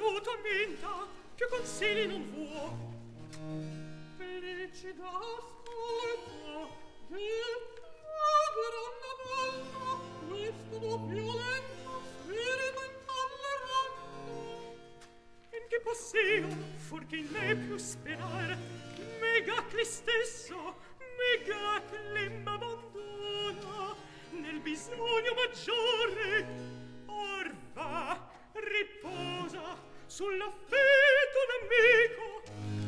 voluto minta, più consigli non vuo. Felicida ascolta, della grande volta, questo violento spirito intollerante. In che possio, fuorché in me più sperar, Megacli stesso, Megacli m'abbandona, nel bisogno maggiore, or va, riposa sull'affetto d'amico.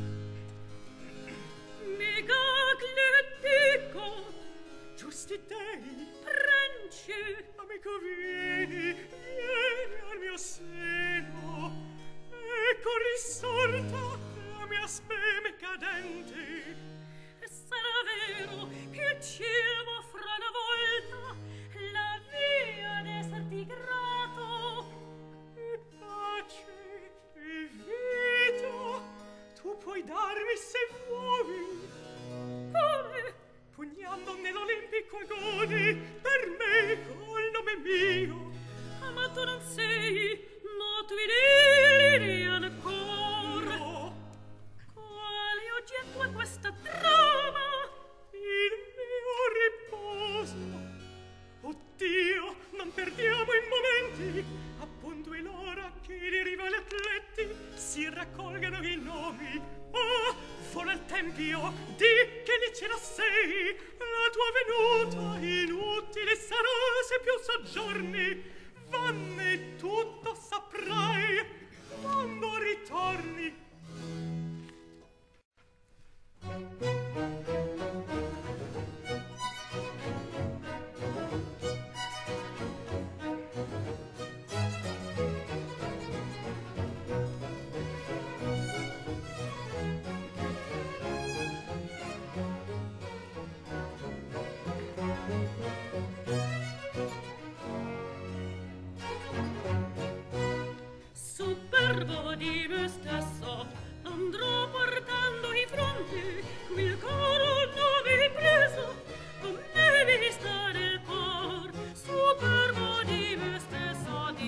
Megacli dico, giusti dei, pranci, amico vieni, vieni al mio seno, ecco risorta la mia speme cadente. Sarà vero che il cielo m'offra una volta la via d'esserti grato, e pace e vita tu puoi darmi se vuoi. Come? Pugnando nell'olimpico agoni per me col nome mio. Ma tu non sei noto in iria ancora. No. Quale oggetto è questa trama? Il mio riposo. Oddio, non perdiamo i momenti. Appunto è l'ora che i rivali atleti si raccolgano i nomi. Oh, vola il tempio, di che lì ce la sei. La tua venuta inutile sarà se più soggiorni. Vanne tutto saprai quando ritorni. Superbo di me stesso andrò portando in fronte quel coro dove preso con me vista nel cor. Superbo di me stesso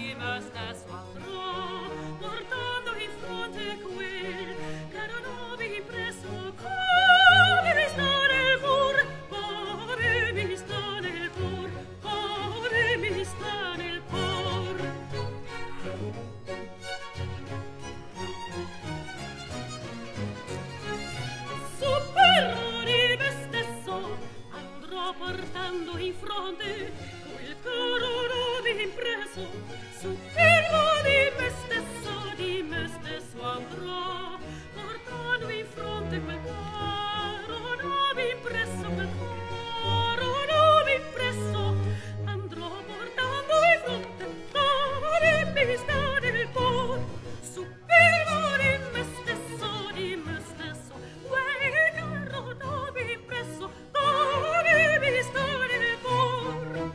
andrò portando in fronte quel caro dove preso con me vista nel cor, come mi sta nel cor, come mi sta nel cor. Superbo di me stesso andrò portando in fronte quel coro dove impreso. Superbo di me stesso andrò portando in fronte quel coro dove impreso, quel coro dove impreso. Andrò portando in fronte come mi sta nel cor. Superbo di me stesso, quel coro dove impreso, come mi sta nel cor.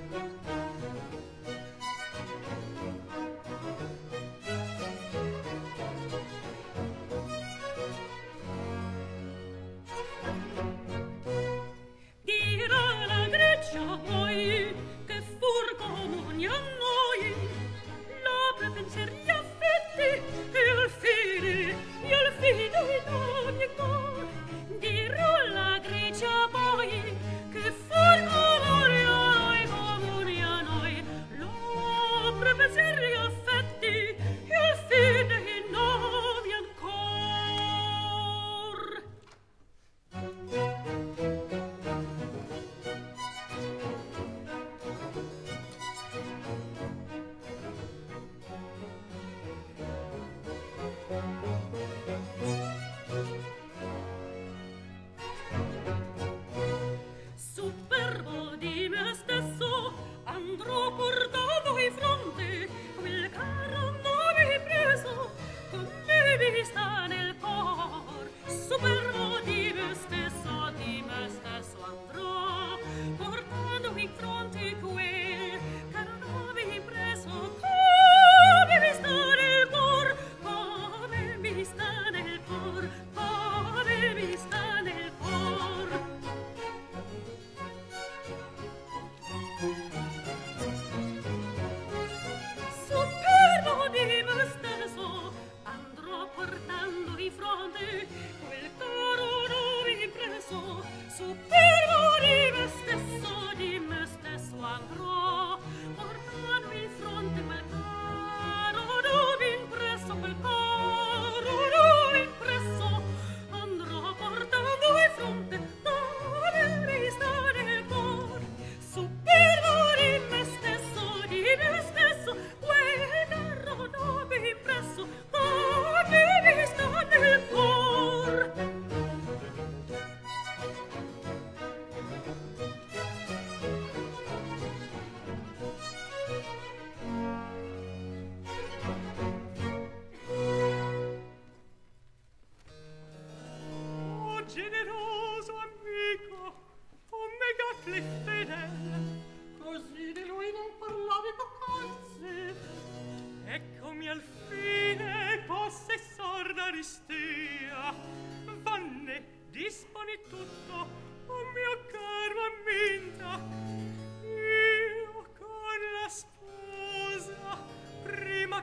Dirà la Grecia poi che fur comuni a noi l'opera, pensieri, gli affetti e al fine d'ogni cor. Dirà la Grecia poi che fur comuni a noi l'opera, pensieri, affetti e al fine d'ogni ancor. Superbo di me stesso andrò portando in fronte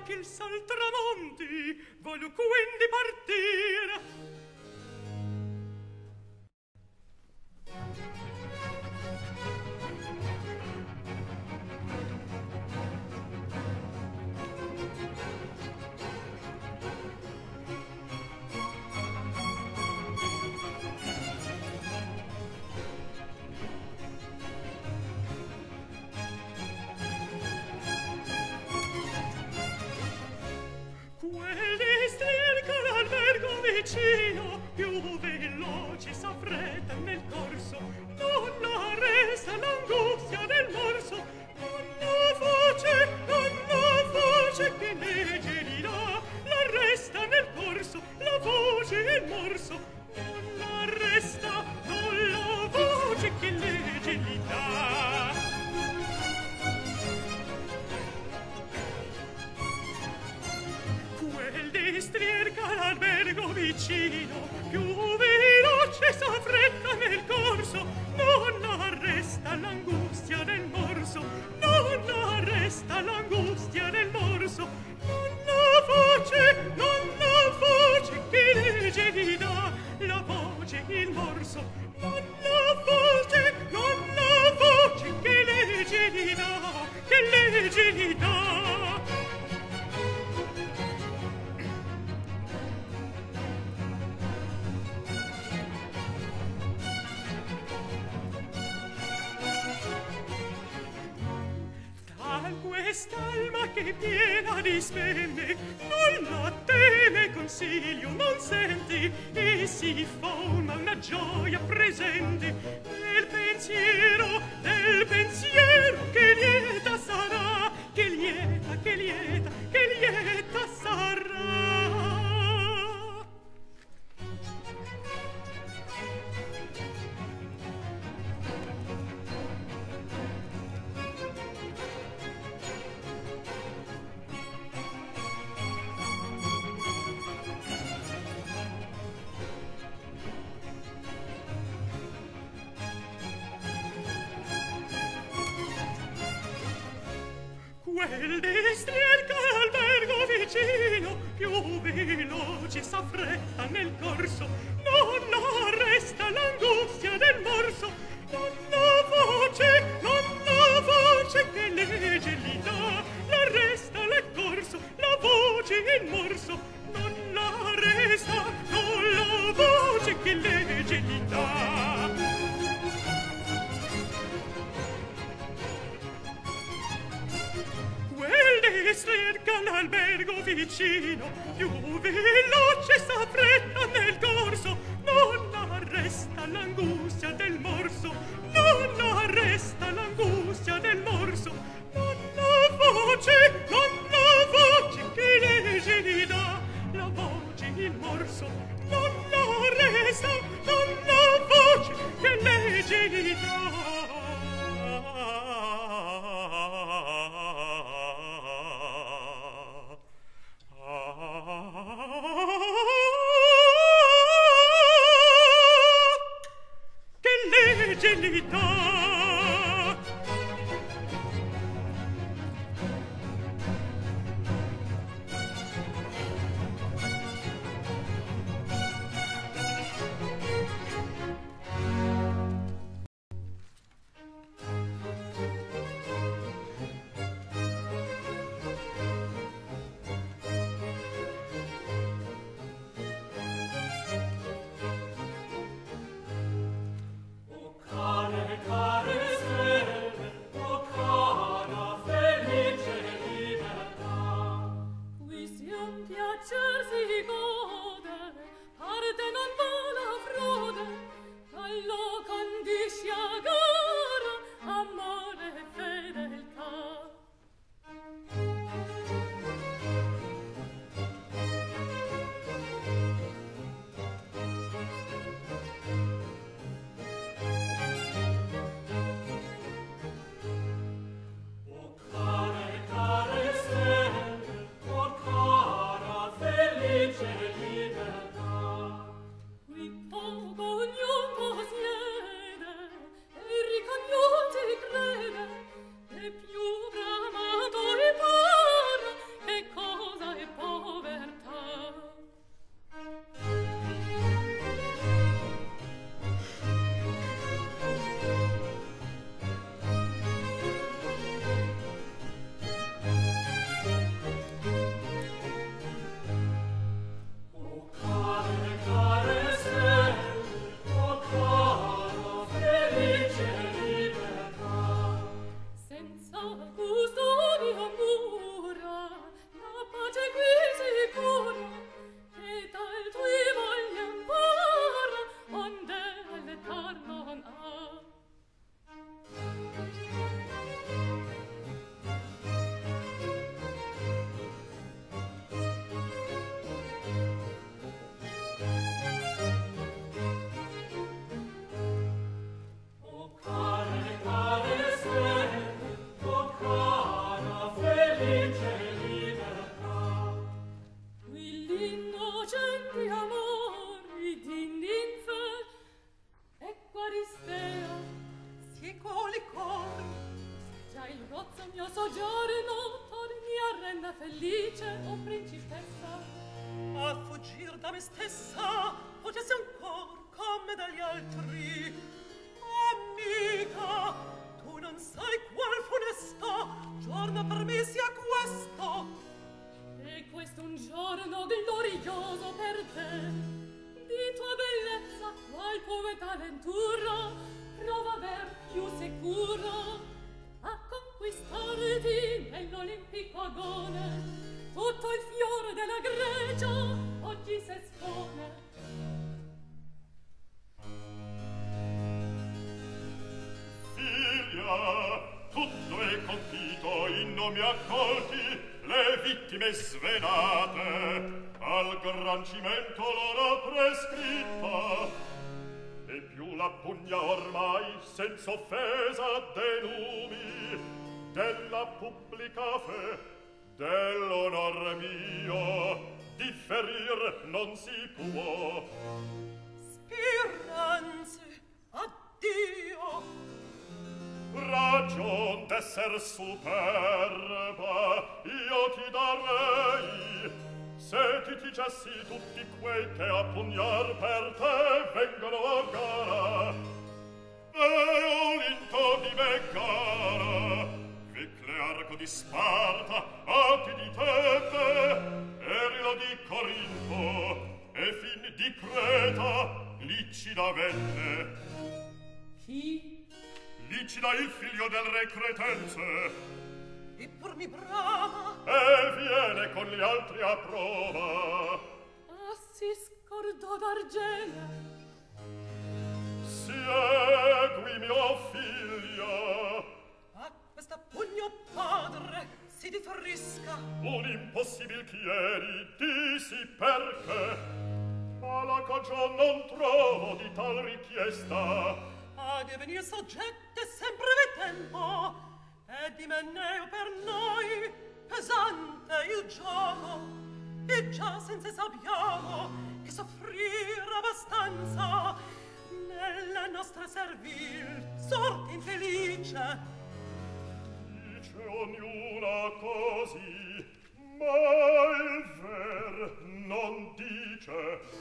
che il sol tramonti, voglio quindi partire. Vicino, più veloce s'affretta nel corso, non arresta l'angustia del morso, non la voce che legge di là, l'arresta nel corso, la voce e il morso, non l'arresta, non la voce che legge di là. Quel distrierca l'albergo vicino, più veloce s'affretta nel corso, non arresta l'angustia del morso, non arresta l'angustia del morso, non la voce che legge gli dà, la voce il morso, non la voce che legge gli dà, che legge gli dà. Quest'alma che piena di speme non la teme consiglio, non senti, e si forma una gioia presente del pensiero che lieta sarà, che lieta, che lieta, che lieta sarà. Quel distrierca l'albergo vicino, più veloce s'affretta nel corso, non arresta l'angustia del morso, non la voce che legge gli dà, l'arresta nel corso, la voce il morso, non l'arresta, non la voce che legge gli dà. Cerca l'albergo vicino, più veloce s'affretta nel corso, non arresta l'angustia del morso, non arresta l'angustia del morso, non la voce che legge gli dà, la voce il morso, non l'arresta, non la voce che legge gli dà. Gelita felice, o principessa. A fuggir da me stessa, potessi ancor come dagli altri. Amica, tu non sai qual funesto giorno per me sia questo. E questo un giorno glorioso per te. Di tua bellezza, qual poeta ventura, prova aver più sicuro a conquistarti nell'olimpico agone. Tutto il fiore della Grecia oggi s'espone. Figlia, tutto è compito in nomi accolti, le vittime svenate, al gran cimento l'ora prescritta, e più la pugna ormai senza offesa dei numi della pubblica fe, dell'onor mio differir non si può. Speranze, addio. Ragion d'esser superba io ti darei, se ti dicessi tutti quei che a pugnar per te vengono a gara. Eolinto di Megara, Vicle arco di Sparta, Ati di Tebe, Erilo di Corinto, e fin di Creta, Licida venne. Chi? Licida il figlio del re cretense. E pur mi brama. E viene con gli altri a prova. Ah, si scordò d'Argene. Segui, mio figlio. A questa pugno padre si differisca. Un impossibil chieri, disi perché. Ma la cagion non trovo di tal richiesta. A divenir soggette sempre vi tempo, e di Meneo per noi pesante il gioco, e già senza sappiamo che soffrir abbastanza nella nostra servil sorte infelice. Dice ognuna così, ma il ver non dice.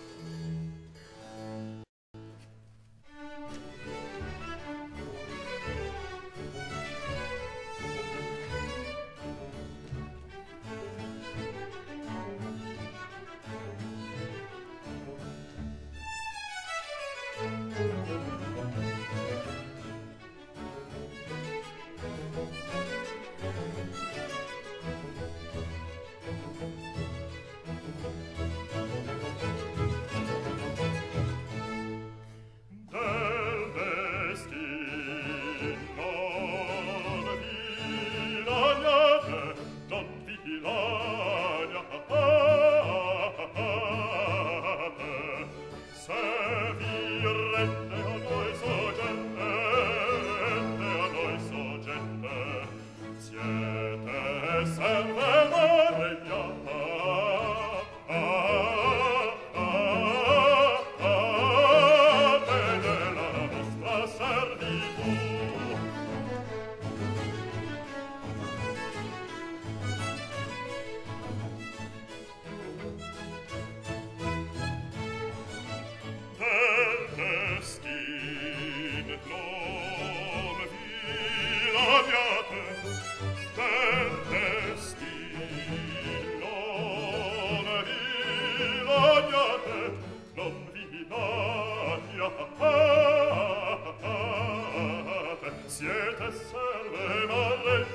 Siete serve ma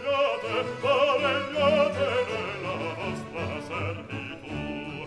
regnate nella vostra servitù.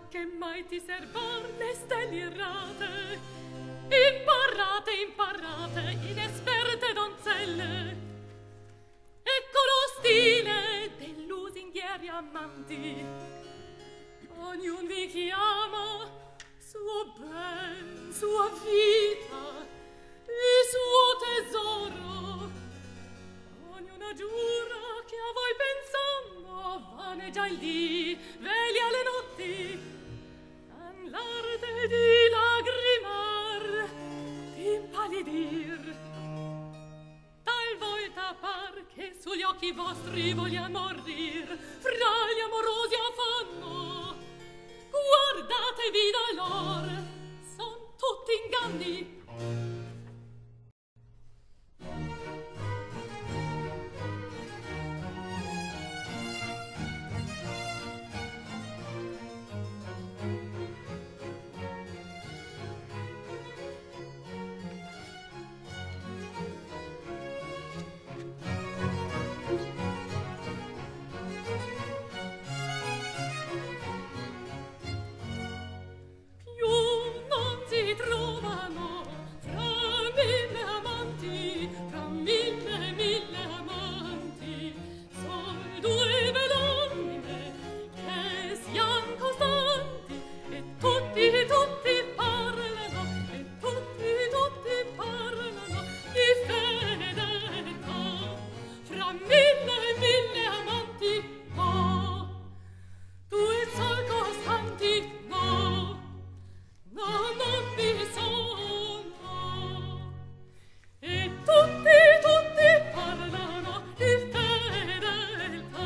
che mai ti serbar le stelle errate, imparate, imparate, inesperte donzelle. Ecco lo stile dei lusinghieri amanti, ognun vi chiama suo ben, sua vita, il suo tesoro. Ognuna giura che a voi pensando vaneggia il dì, veglia le notti, an l'arte di lagrimar, di impallidir. Talvolta par che sugli occhi vostri voglia morrir fra gli amorosi affanno. Guardatevi da lor, son tutti inganni. Trovano fra mille amanti, fra mille, mille amanti, son due bell'anime che sian costanti, e tutti, tutti parlano, e tutti, tutti parlano di fedeltà. Fra mille, mille amanti, no, due sol costanti, no. No, non vi sono, e tutti, tutti parlano di fedeltà.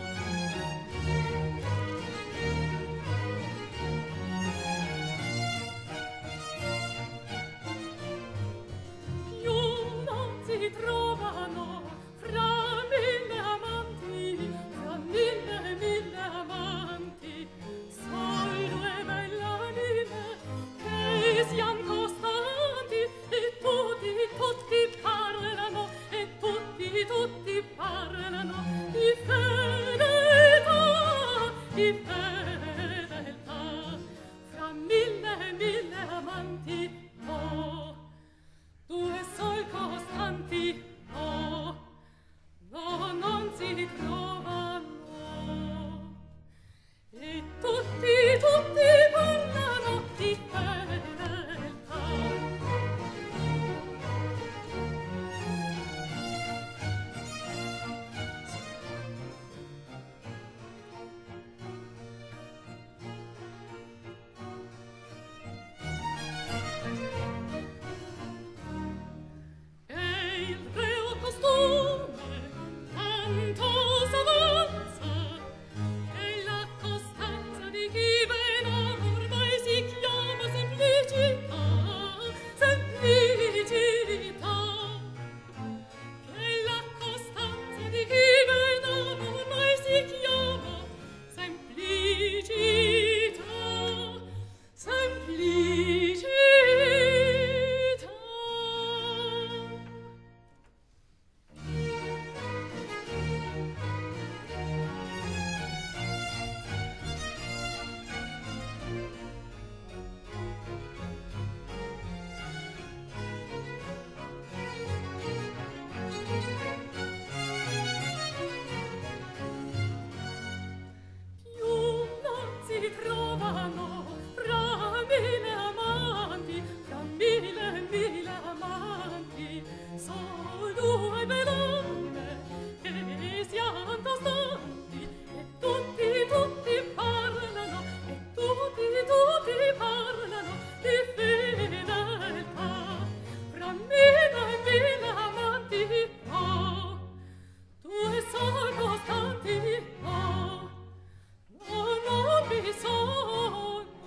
Più non si trovano fra mille amanti, fra mille, mille amanti, sol due belle anime che sian costanti, e tutti, tutti parlano, e tutti, tutti parlano di fedeltà, di fedeltà. Fra mille, mille amanti, no, due sol costanti, no, no, non si trovano, e tutti, tutti parlano di fedeltà. E il reo costume tanto s'avanza, e la costanza di chi ben ama ormai si chiama semplicità, semplicità. Che la costanza di chi ben ama ormai si chiama semplicità, semplicità. Più non si trovano fra mille amanti, fra mille, mille amanti, sol due bell'anime che sian costanti, e tutti, tutti parlano, e tutti, tutti parlano di fedeltà. Fra mille, mille amanti, no, due sol costanti, no, no, non vi sono.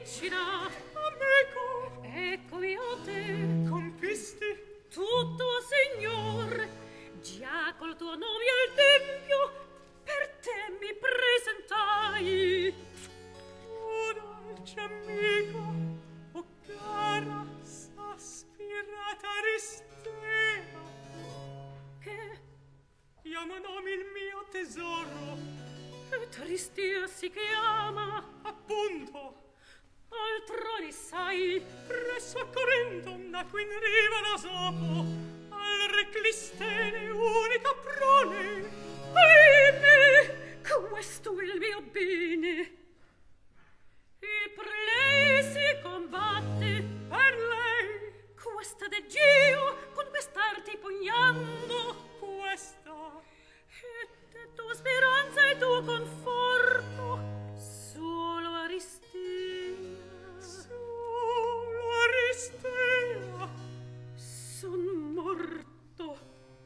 vicina. Amico, Eccomi a te. compisti? Tutto, signor. Già col tuo nome al tempio per te mi presentai. Dolce amica, o cara, s'aspirata Aristea, Che chiamano il mio tesoro, Aristea si chiama. appunto. Altroni sai, Presso a Corinto nacque in riva da Sopo, al re Clistene unica prole. ahimè, questo è il mio bene. E per lei si combatte, Per lei questa de Gio con quest'arti pugnando. questa E te tua speranza e tuo conforto, solo Aristea. solo Aristea. Son morto.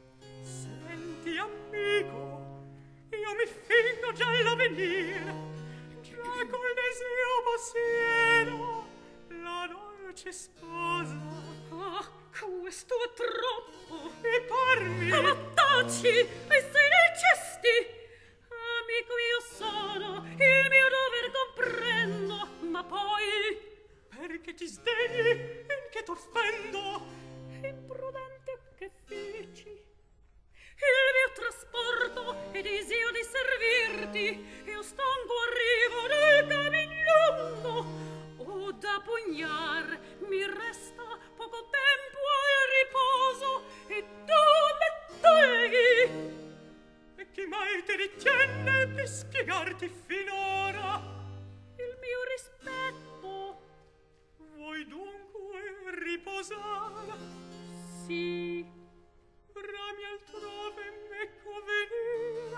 Senti amico, io mi fingo già l'avvenir, già col desio possiedo la dolce sposa. Ah, questo è troppo. E parmi Ma taci, e sei nei cesti. Amico io sono, il mio dover comprendo, ma poi perché ti sdegni, in che t'offendo? imprudente che feci. Il mio trasporto ed desio di servirti, io stanco arrivo del camin lungo. O da pugnar mi resta poco tempo al riposo e tu me togli. E chi mai ti ritiene di spiegarti finora? Il mio rispetto, Vuoi dunque riposare? sì, Brami altrove m'ecco venire.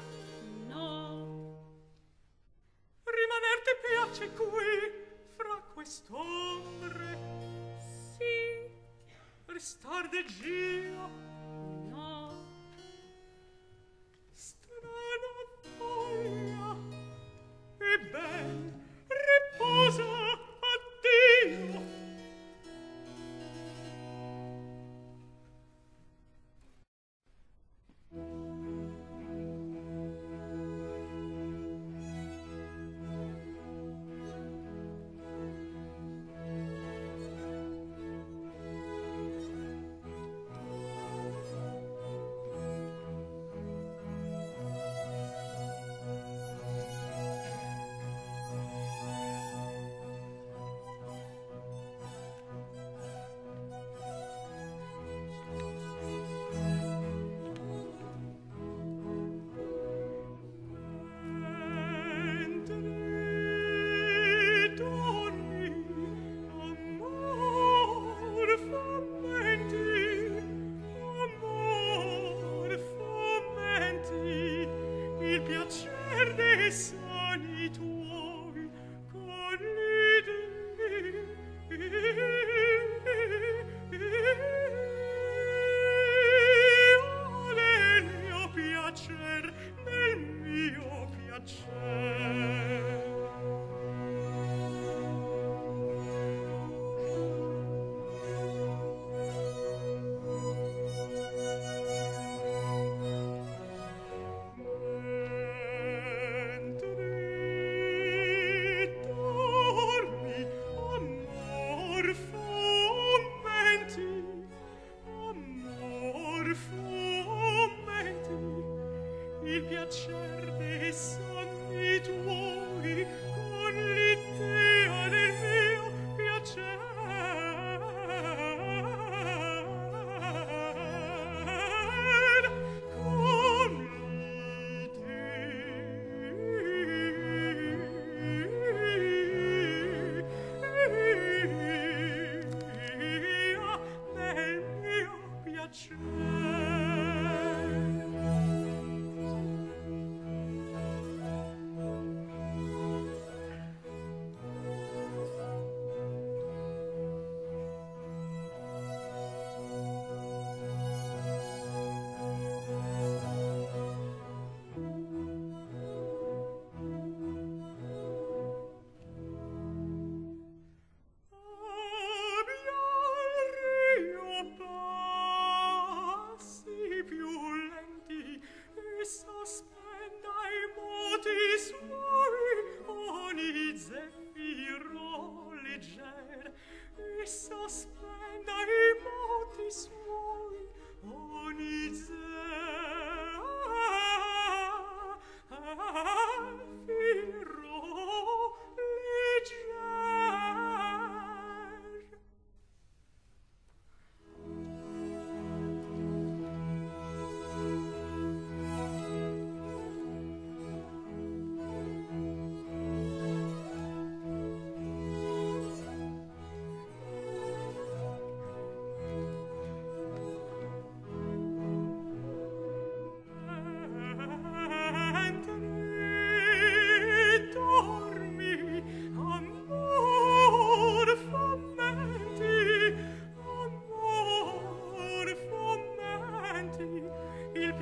no, Rimaner ti piace qui, fra quest'ombre, sì, restar de Gio, no. strana voglia. E ben, riposa, addio.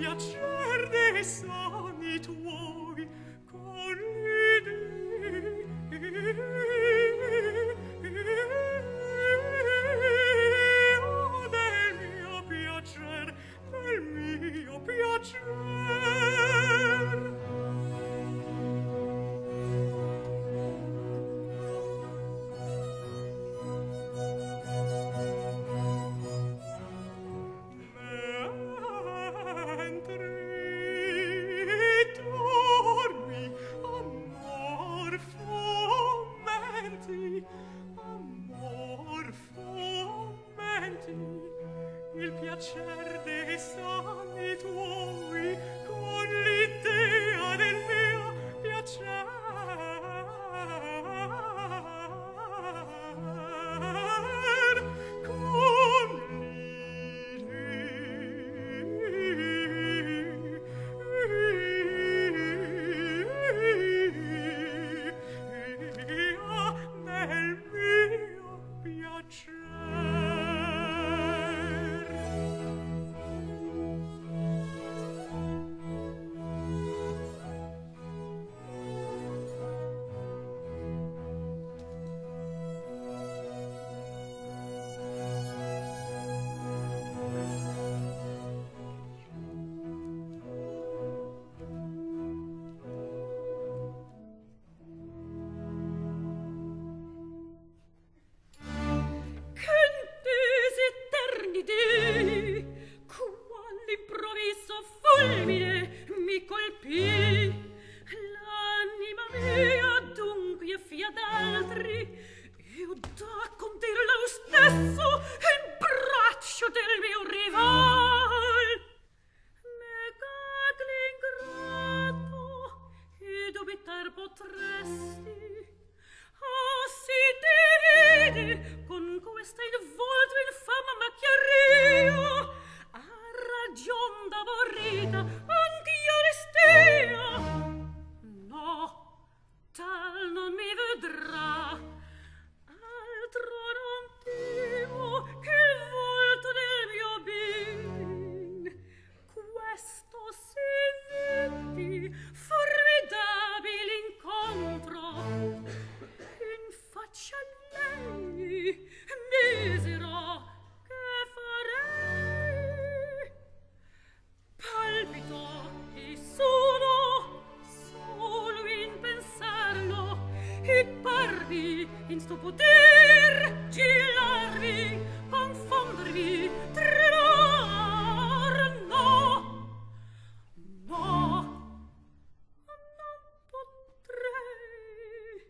piacer dei sogni tuoi con l'idea del mio piacer, del mio piacer. Il piacer dei sogni tuoi con l'idea del mio piacer, con l'idea del mio piacer. Fulmine mi colpì, l'anima mia dunque fia d'altri, io da condir lo stesso il braccio del mio rival. Negar l'ingrato e dubitar potresti, oh si vede con questa involto infama macchiaria, a ragion d'aborrita anch'io restea. No, tal non mi vedrà, altro non temo che il volto del mio ben. Questo si vedi formidabile incontro, in faccia a lei misero che farei. Palpito e sono solo in pensarlo, e parvi in sto poter girarvi, confondervi, tremar. No, no, non potrei.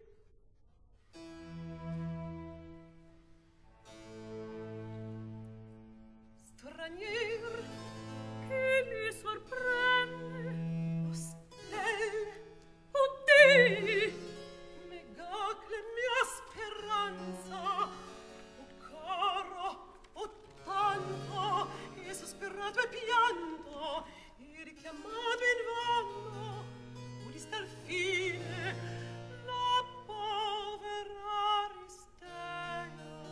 Stranier che mi sorprende, o stelle, o dei, Megacle mia speranza, o caro, o tanto, e sospirato e pianto, e richiamato invano, udiste al fine la povera Aristea.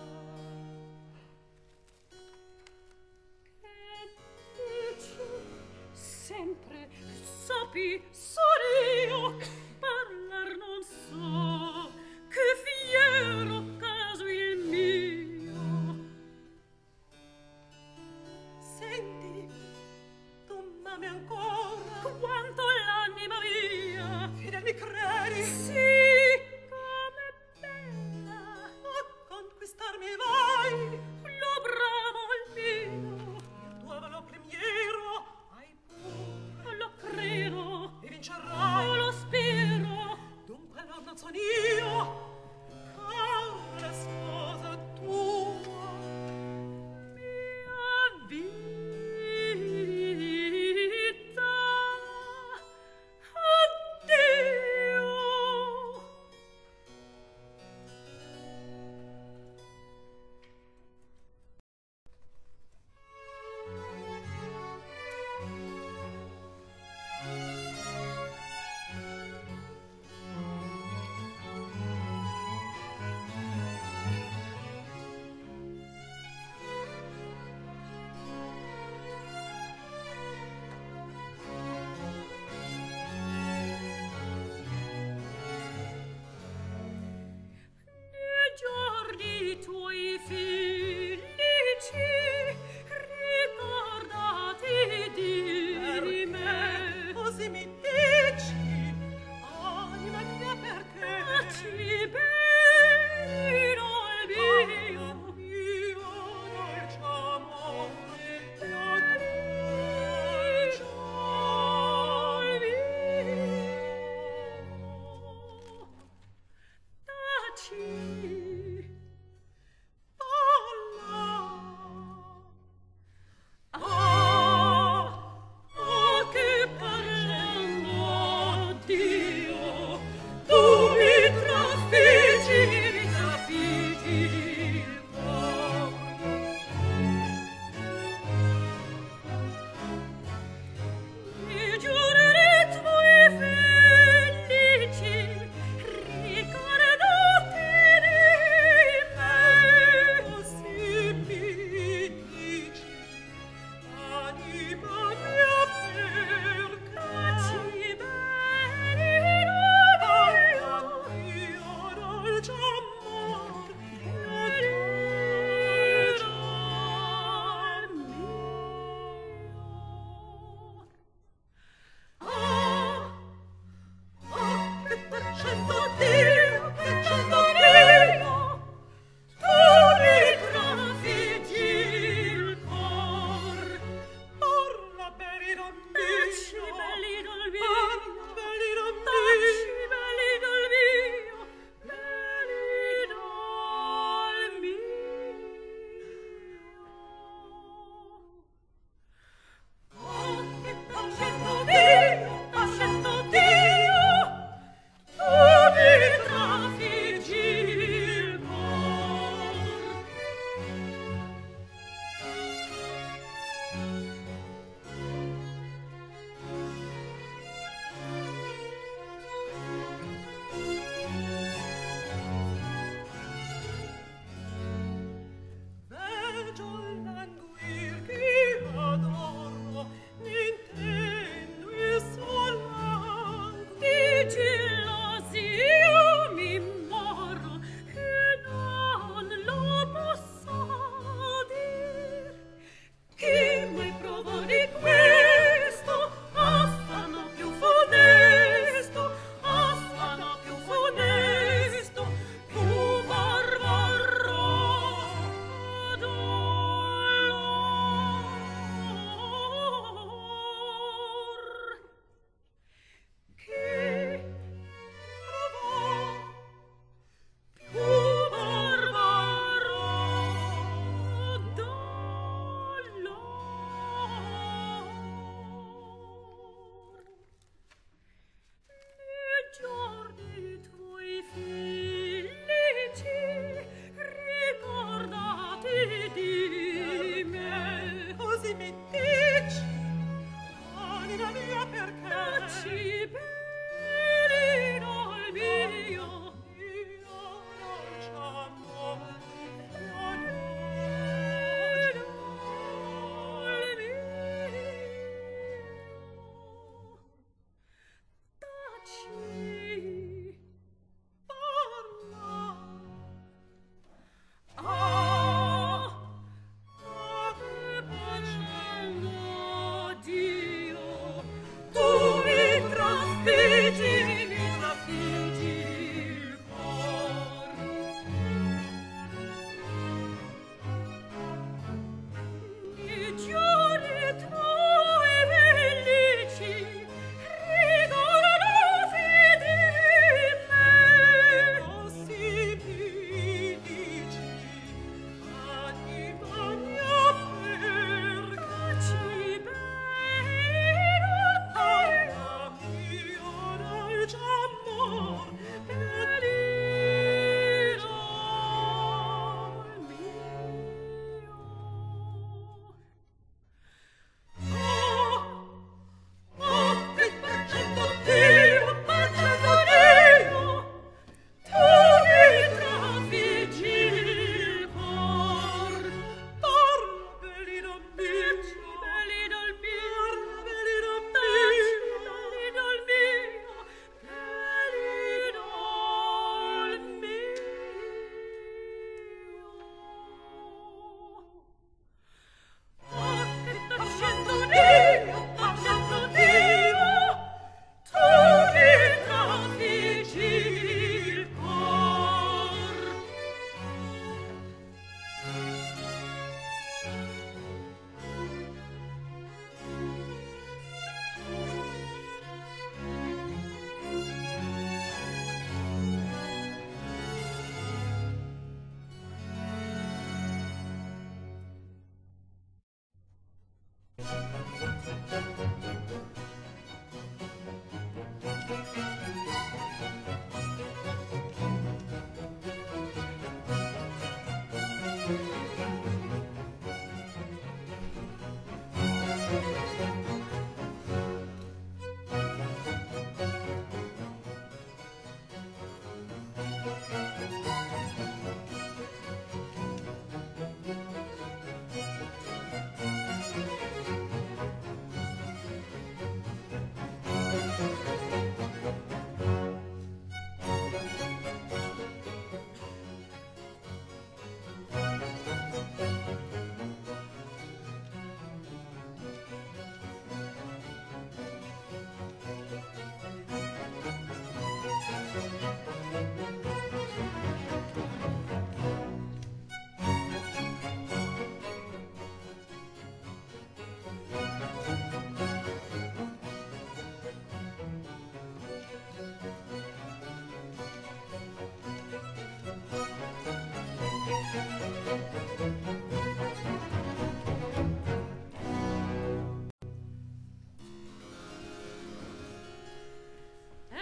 Che dici? Sempre sapi sono io, parlar non so, che fiero caso il mio. Senti, tu m'ami ancora, quanto l'anima mia, fidel mi credi? Sì, come bella, a conquistarmi vai, lo bravo il mio, il tuo lo primiero, ai pur, lo credo, e vincer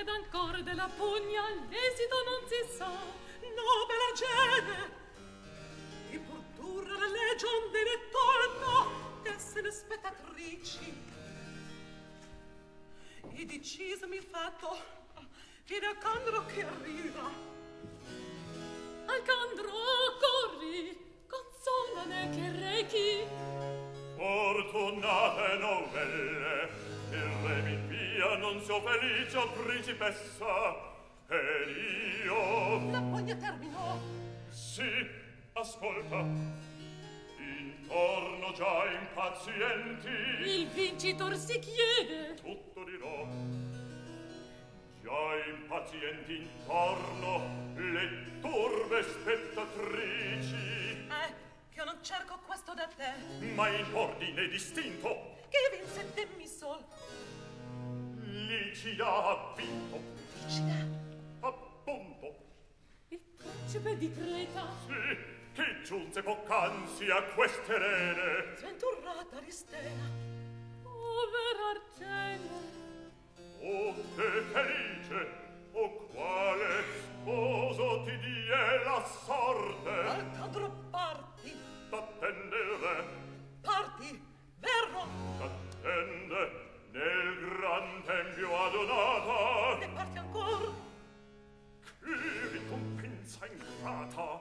ed ancor della pugna l'esito non si sa. Nobile gene, di produrre la legion di ritorno d'essere spettatrici. E deciso mi fatto, vede Alcandro che arriva. Alcandro, corri, consolane che rechi. Fortunate novelle, il re mi invia, non so felice o principessa, ed io... La pugna terminò. Sì, ascolta. Intorno già impazienti. Il vincitor si chiede. Tutto dirò. Già impazienti intorno le turbe spettatrici. Che io non cerco questo da te. Ma in ordine distinto. Che vinse temmi sol. Licida ha vinto. Licida? Appunto. Il principe di Creta. Sì, che giunse poc'anzi a queste rene. Sventurata Aristena. Povera Argena. Oh, che felice! O quale sposo ti die la sorte? Alcandro, parti. T'attende il re. Parti, verro. T'attende nel gran tempio adonata. E parti ancor. Che ricompensa ingrata.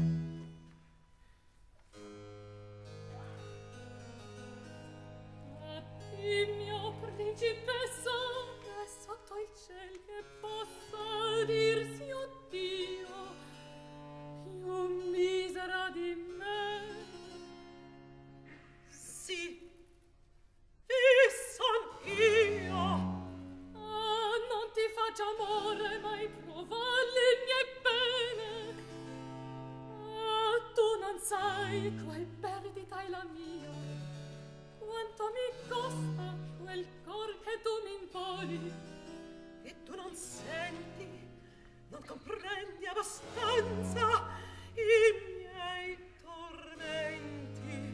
Mio principessa, è sotto il ciel che possa dirsi oddio, più misera di me. Sì, son io. Ah, non ti faccia amore, mai provare le mie pene. Ah, tu non sai qual perdita è la mia. Quanto mi costa quel cor che tu mi involi. E tu non senti, non comprendi abbastanza i miei tormenti.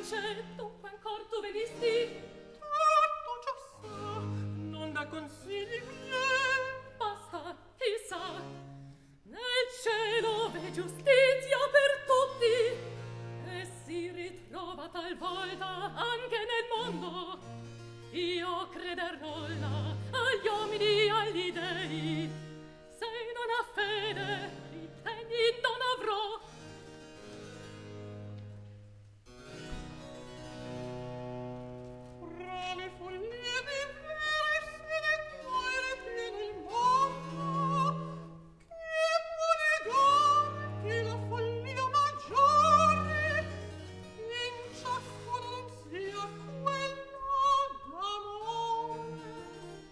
concetto, ancor tu venisti? Tutto già sa, non da consigli miei. Basta, chissà, nel cielo v'è giustizia per tutti, e si ritrova talvolta anche nel mondo. Io crederò là agli uomini, agli dei, se non ha fede, ritegni non avrò. Fra le follie diverse di cui è pieno il mondo, chi può negare che la follia maggiore in ciascuno non sia quella d'amore?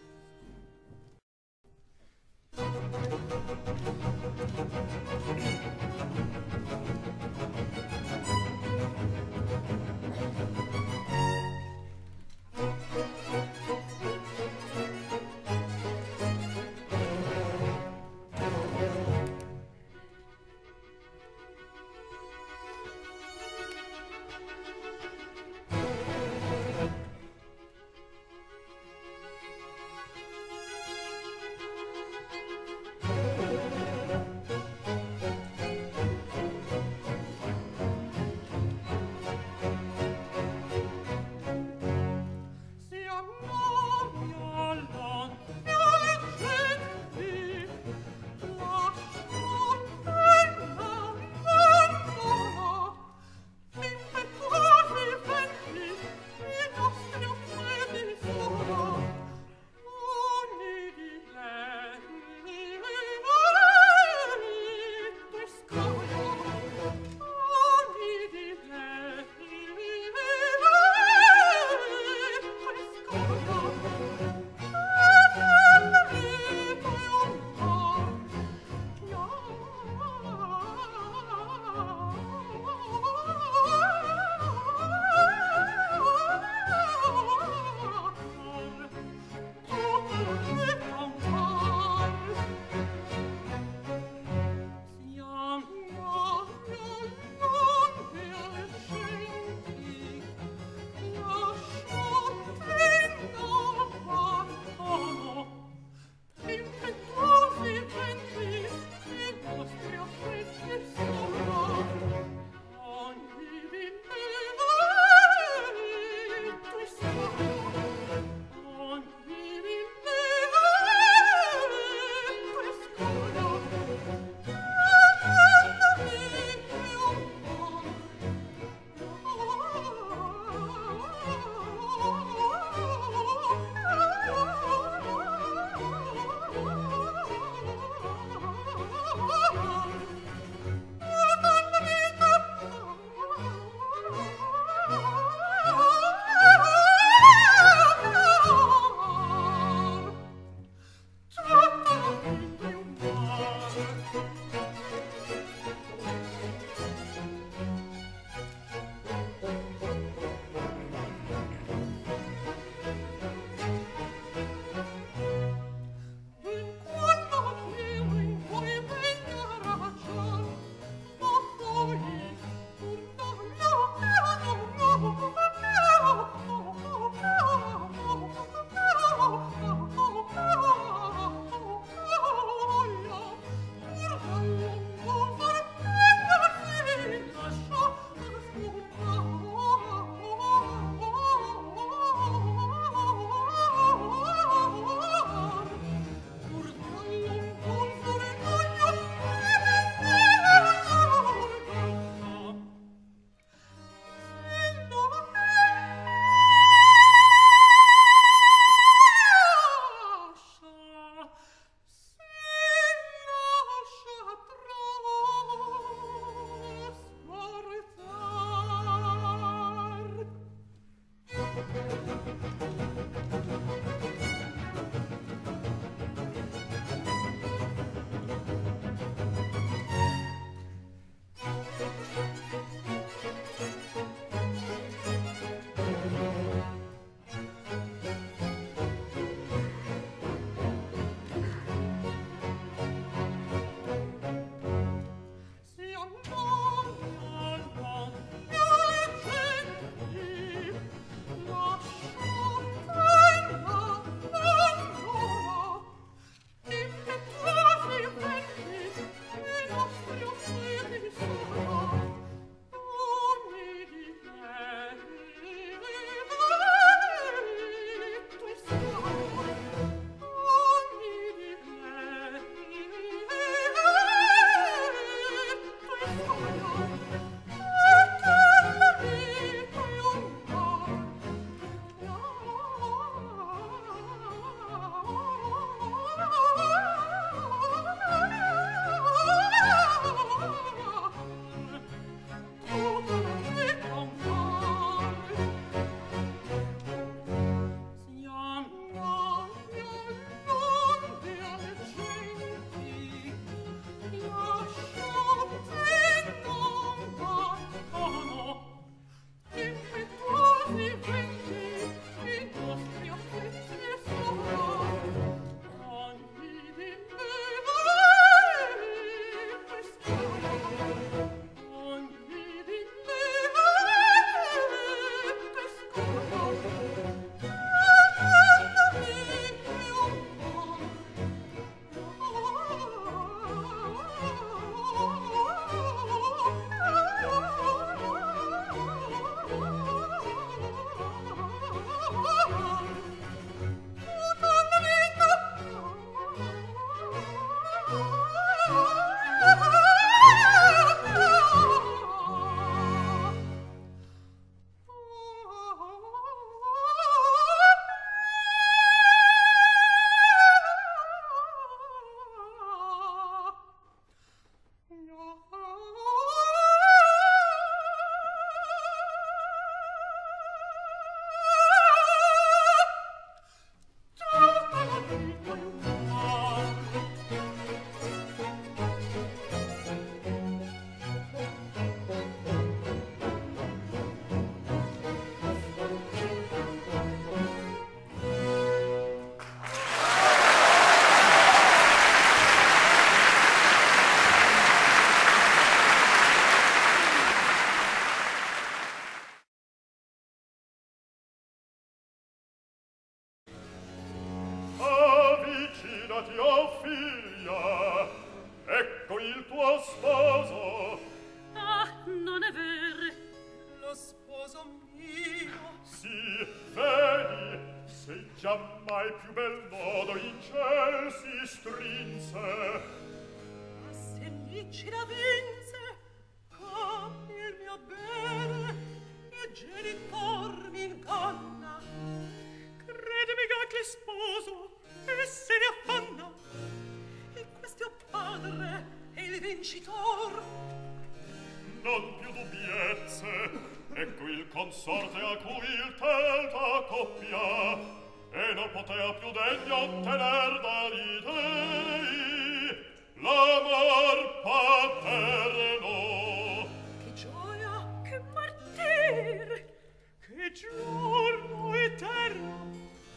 il tuo sposo. Ah, non è vero. Lo sposo mio. Sì, vedi, se giammai più bel nodo in ciel si strinse. Ma se Licida vinse, come il mio bene, e genitor mi inganna. Credimi che sposo e se ne affanna. E questo padre è il vincitor. Non più dubbiezze, ecco il consorte a cui il telta coppia, e non potea più degno ottener dagli dei l'amor paterno. Che gioia, Che martir! che giorno eterno.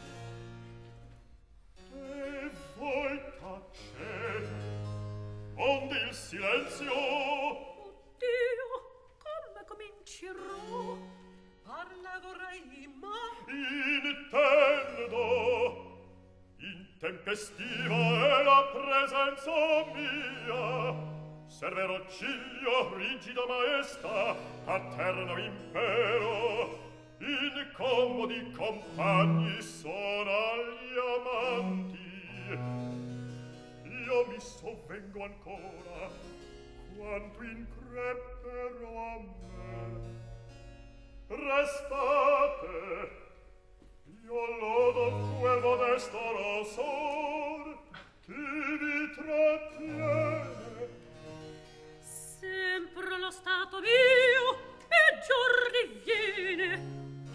E voi tacete, onde il silenzio. Dio, come comincerò? Parla vorrei, ma Intendo, intempestiva è la presenza mia, severo ciglio, rigida maestà, paterno impero, incomodi compagni sono agli amanti. Io mi sovvengo ancora quanto increpero a me. Restate, io lodo quel modesto rosor che vi trattiene. Sempre lo stato mio peggior diviene.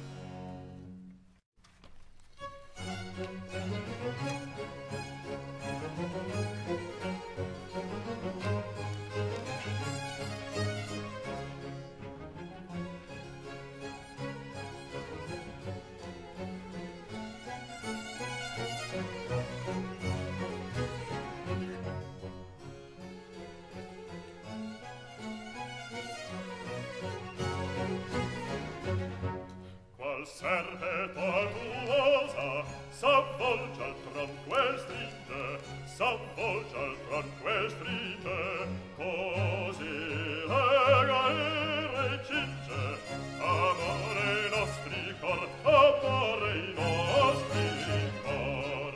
Qual serpe tortuosa s'avvolge al tronco e stringe, s'avvolge al tronco e stringe, così lega e recinge amore i nostri cor, amore i nostri cor.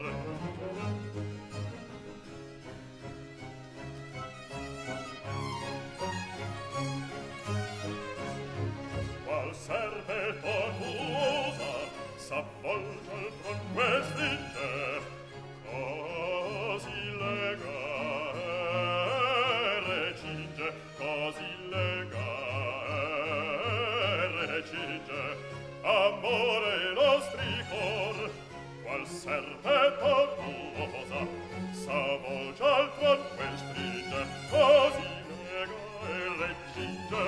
Qual serpe tortuosa s'avvolge al tronco e stringe, così lega e recinge, così lega e recinge amore i nostri cor. Qual serpe tortuosa s'avvolge al tronco e stringe, così lega e recinge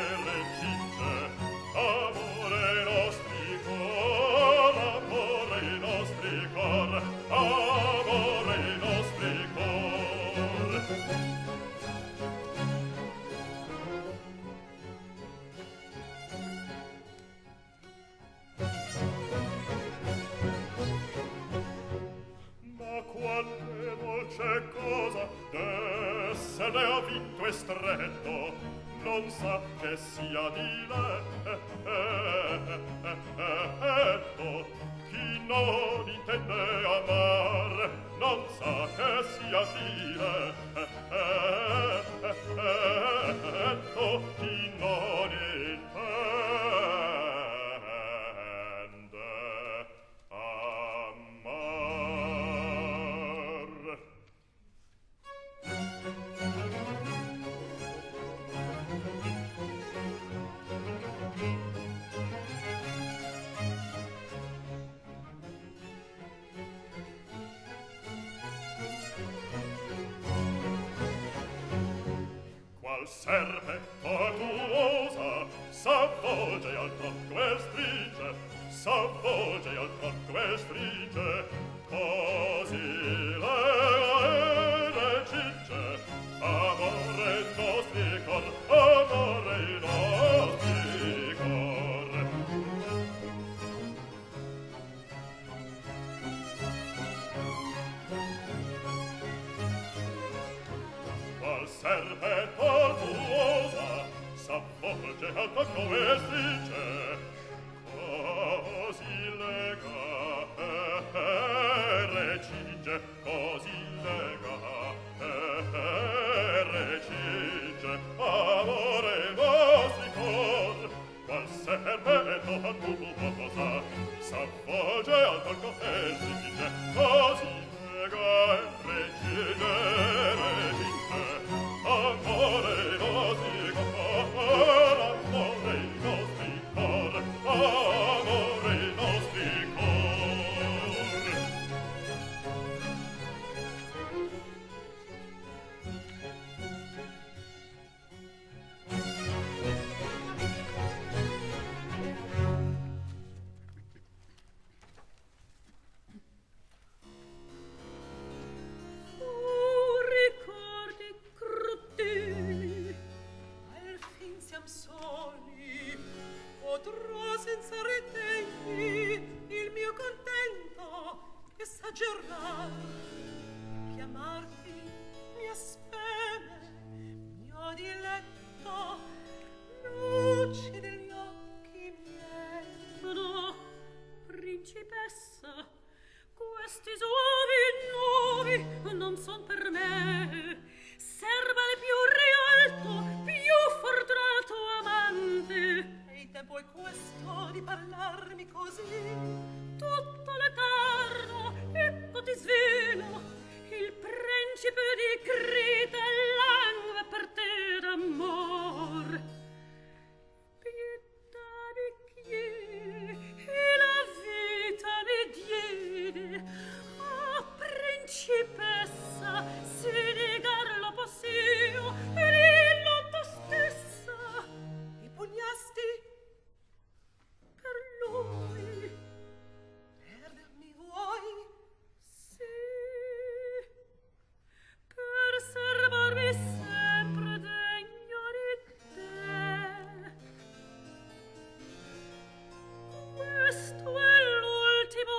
amore i nostri cor, amore i nostri cor, amore i nostri cor. Ma quante dolce cosa d'essere avvinto e stretto, non sa che sia diletto. Chi non intende amar, non sa che sia diletto. Chi non intende amar. Qual serpe tortuosa s'avvolge al tronco e stringe, s'avvolge al tronco e stringe, così lega e recinge amore i nostri cor, amore i nostri cor. Qual serpe perpetuosa s'avvolge al tocco vestice, così lega recinge, così lega recinge, amore nostri cor, qual serpente fantuosa s'avvolge al tocco vestice, così lega recinge, recinge, amore nostri cor, amore nostri cor, amore nostri cor. Ricordi crudeli, Al fin siam soli, potrò senza ritegni il mio contento esaggerar, chiamarti mia speme, mio diletto, luci degli occhi miei. no, principessa, questi suavi nuovi non son per me. Serva il più rialto, più fortunato amante. E il tempo è questo di parlarmi così. Tutto l'eterno, ecco ti svelo, il principe di Creta langue per te d'amor. Pietà di chi la vita mi diede, oh principessa, se negarlo possio, dillo tu stessa. Mi pugnasti Per lui, perdermi vuoi? sì, per servarmi sempre degno di te. Questo è l'ultimo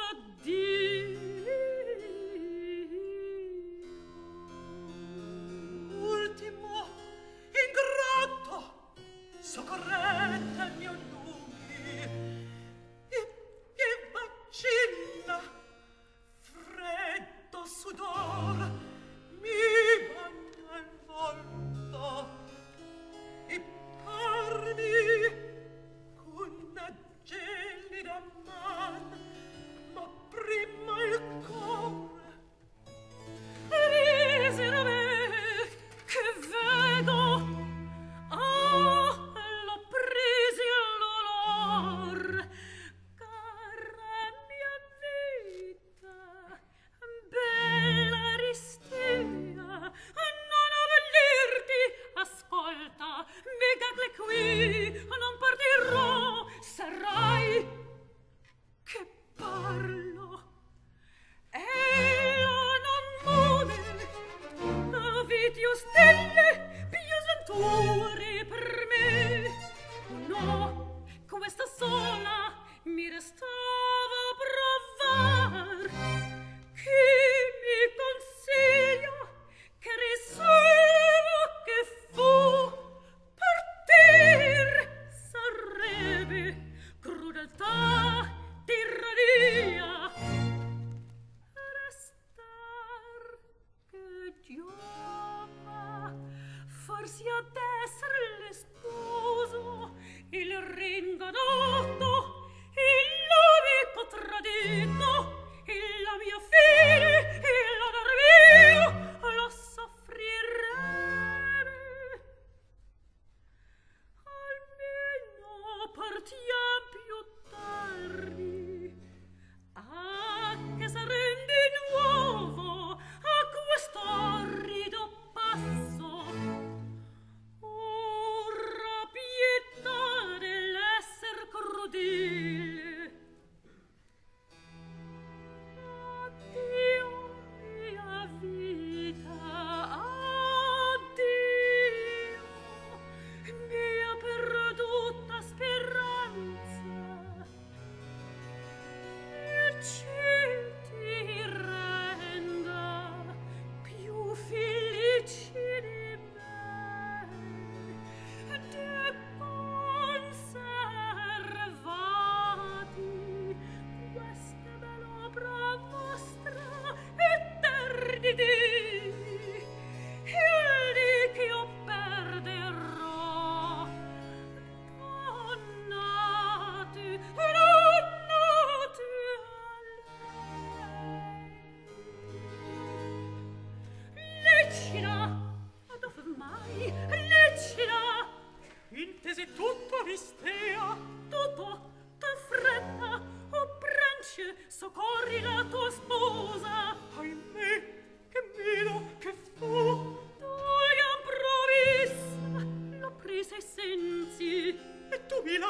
addio. Ultimo ingrato, soccorrete il mio lume e vacilla, freddo sudor mi bagna il volto e parmi con gelida man, ma prima il cuore. Misera me, che vedo, oh, l'ho presi l'olor, cara mia vita, bella Aristea, non avvilirti, ascolta, mica qui, non partirò, sarai che parlo. Io non muove, vidi stelle, più sventure per me. No, questa sola mi restava provar. Chi mi consiglia che risolvo che fu partir sarebbe crudeltà, tirania. Restar che giova, farsi ad esser le sposo, il ringadotto, il l'unico tradito, il la mia fine, il l'onor mio, lo soffrirete. Almeno partiam più tardi, che sarem di nuovo a questo orrido passo. Oh,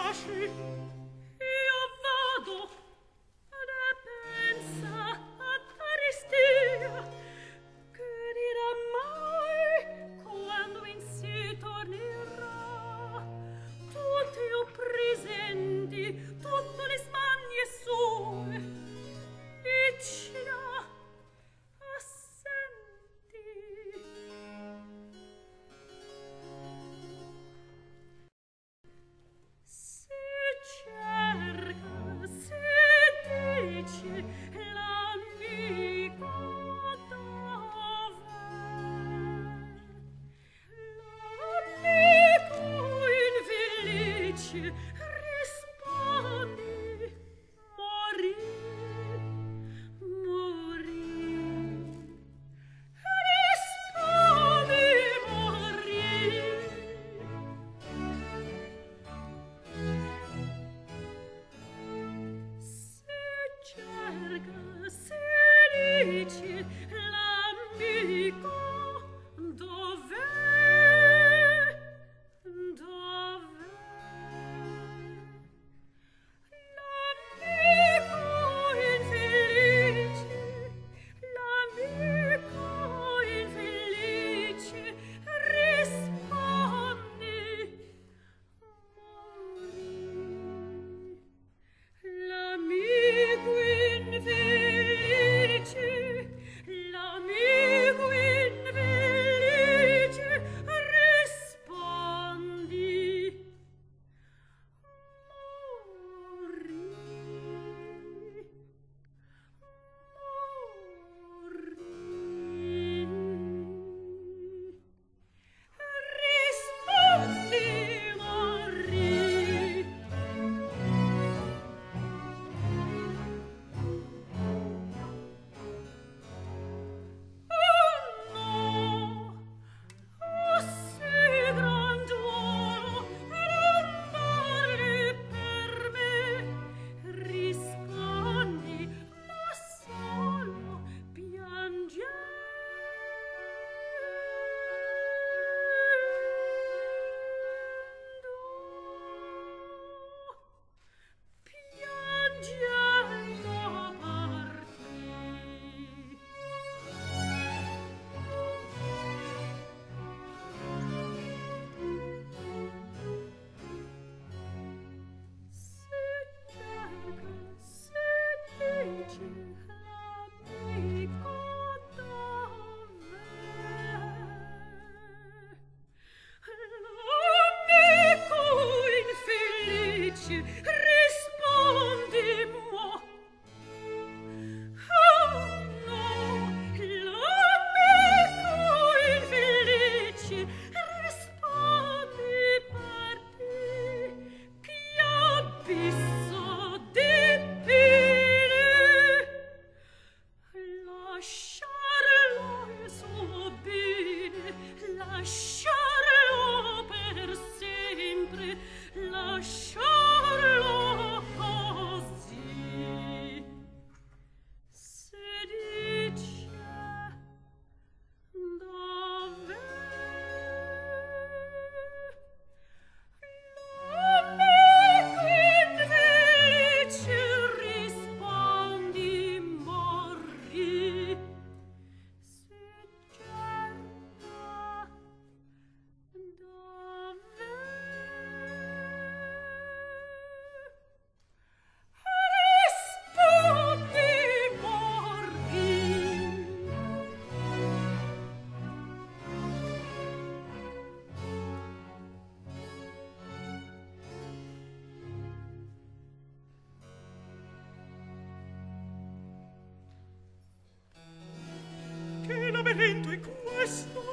L'avvenimento è questo,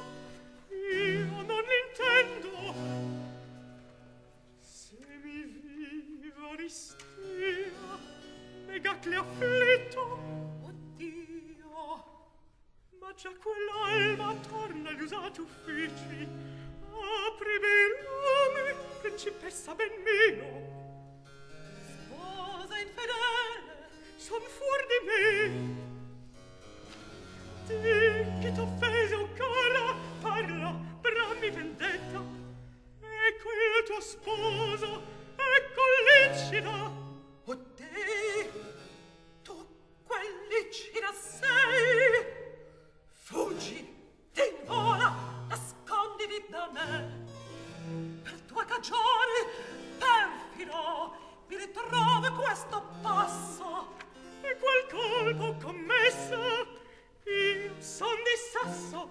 io non l'intendo. Se mi viva ristia, negat le afflitto. Oddio, ma già quell'alma torna agli usati uffici. Aprimi il lume, principessa ben meno. Sposa infedele, son fuor di me. Di chi t'offese o cara, parla, brammi vendetta. Ecco il tuo sposo, ecco licida. O te, tu quel licida sei, fuggi, ti vola, nasconditi da me. Per tua cagione, perfido, mi ritrovo questo passo. E quel colpo commesso, io son di sasso.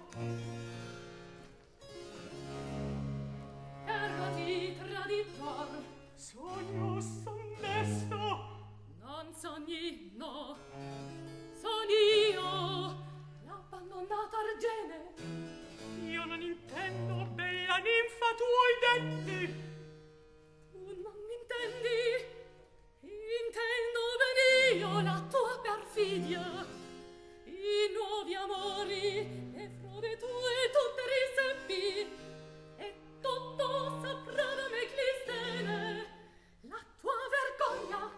Errati, traditor, sogno son desto. Non sogni, no, son io, l'abbandonata argene. Io non intendo, bella ninfa, tuoi denti. Tu non m'intendi, intendo ben io la tua perfidia. I nuovi amori, le frode tue tutte riseppi, e tutto saprà da me Clistene, la tua vergogna.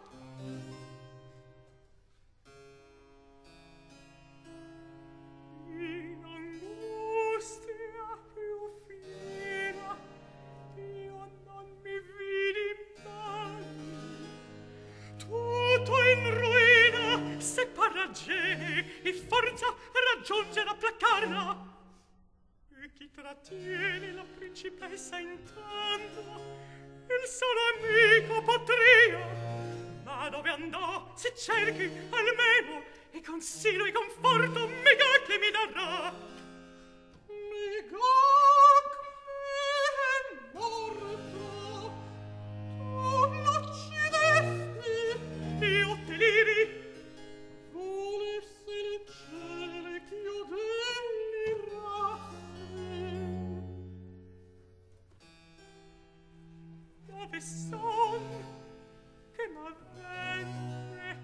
In angustia più fiera, io non mi vidi mai. Tutto in ruina, se parla geni, e forza raggiunge la placarla. E chi trattiene la principessa intanto, il solo amico potria. Ma dove andò, se cerchi almeno, e consiglio e conforto Megacle mi darà. Megacle è morto, tu l'uccidesti. Io te liri, volessi il cielo ch'io delirasse. Dove son che m'avvenne?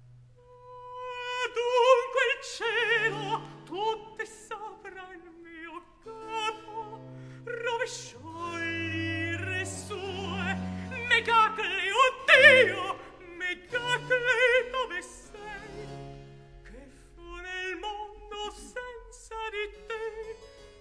Dunque il cielo tutte sopra il mio capo rovesciò l'ire sue. Megacle, oddio, Megacle, dove sei? Che fu nel mondo senza di te?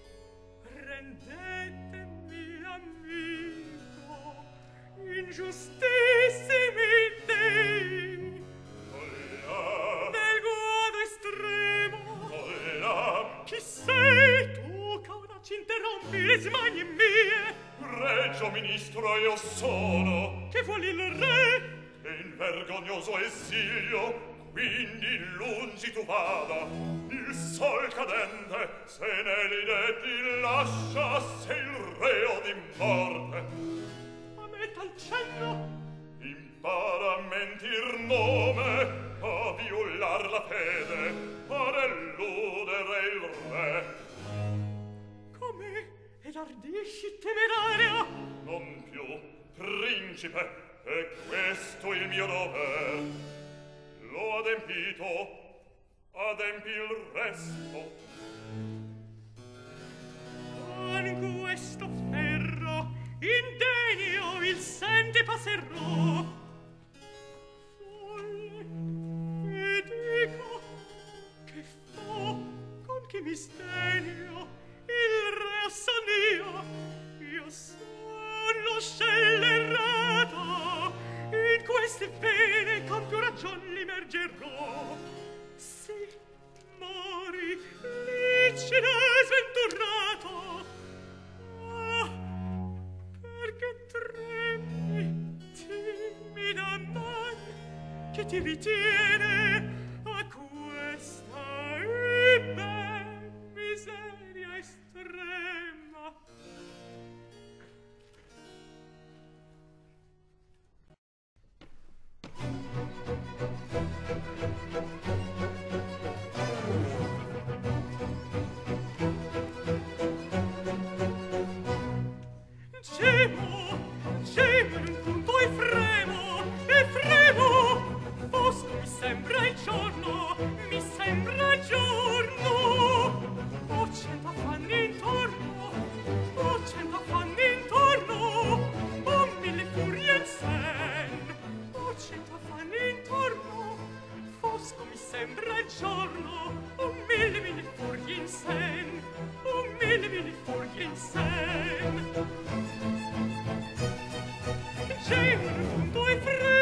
Rendetemi amico, ingiustissimi dei. Del guado estremo, chi sei tu che ora ci interrompi le smanie mie? Regio ministro io sono, Che vuole il re? che in vergognoso esilio quindi lungi tu vada. Il sol cadente se negli detti lascia, sei il reo di morte. A me tal cenno Impara a mentir nome, a violar la fede, a deludere il re. come ed ardisci temeraria? Non più, principe, è questo il mio dover. L'ho adempito, adempi il resto. Con questo ferro indegno il sente passerò. Folle, e dico, che fo, con che mi sdegno, il re son io son lo scellerato, in queste pene con più ragion l'immergerò. Sì, mori, licida e sventurato. Ah, perché tremi, timida man, che ti ritiene a questa imme miseria estrema. Gemo in un punto e fremo, fosco mi sembra il giorno, ho 100 affanni intorno, ho 1000 furie in sen, ho 100 affanni intorno, fosco mi sembra il giorno, ho 1000 furie in sen, ho 1000 furie in sen. C'è un punto e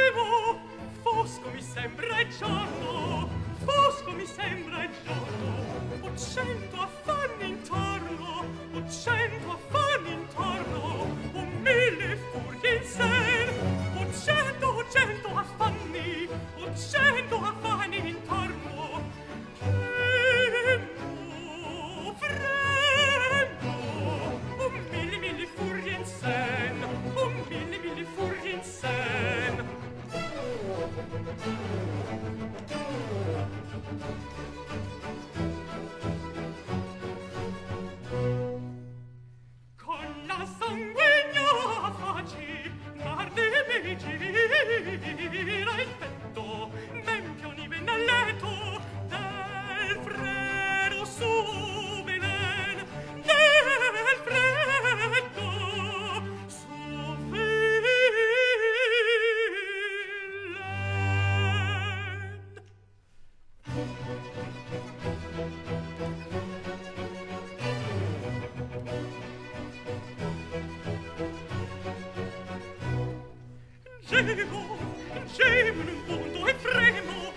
Gemo in un punto e fremo,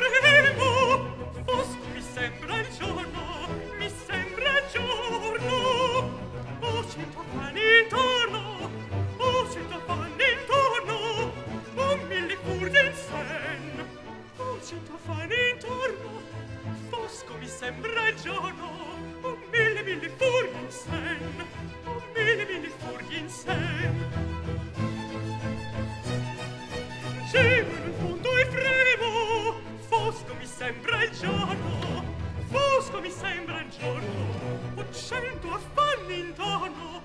fosco mi sembra il giorno, oh cento fanni intorno, un mille furghe in sen, oh cento fanni intorno, fosco mi sembra il giorno, un mille furghe in sen, un mille furghe in sen. Gemo in un punto e fremo, fosco mi sembra il giorno, ho cento affanni intorno,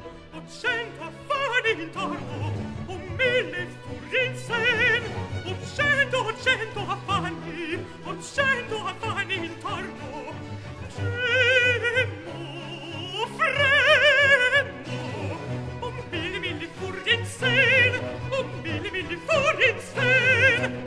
ho mille furghe in sen, ho cento affanni, intorno, gemo, fremo, ho mille furghe in sen, ho mille furghe in sen.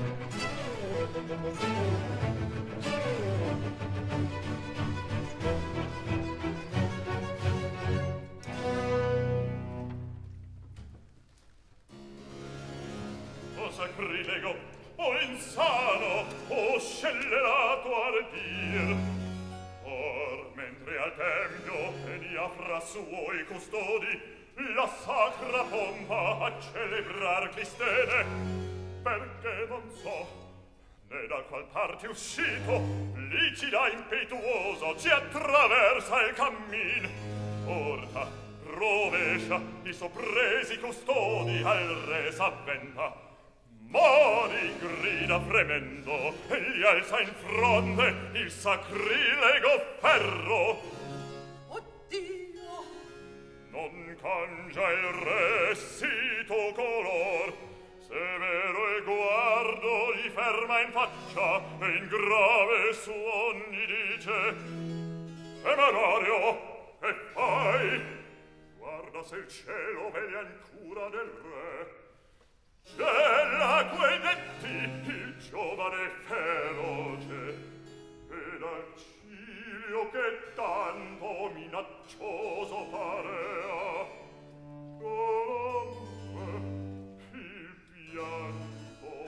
O sacrilego, o insano, o scellerato ardir. Or, mentre al tempio venia fra suoi custodi la sacra pompa a celebrar Clistene, perché non so né da qual parte uscito licida impetuoso ci attraversa il cammin. Porta, rovescia i sorpresi custodi al re s'avventa. Mori grida fremendo e gli alza in fronte il sacrilego ferro. Oddio! Non cangia il re sito color, severo il guardo gli ferma in faccia e in grave suon gli dice: Temerario, che fai? Guarda se il cielo veglia in cura del re. C'è quei detti il giovane feroce e dal ciglio che tanto minaccioso parea corrompe il pianto.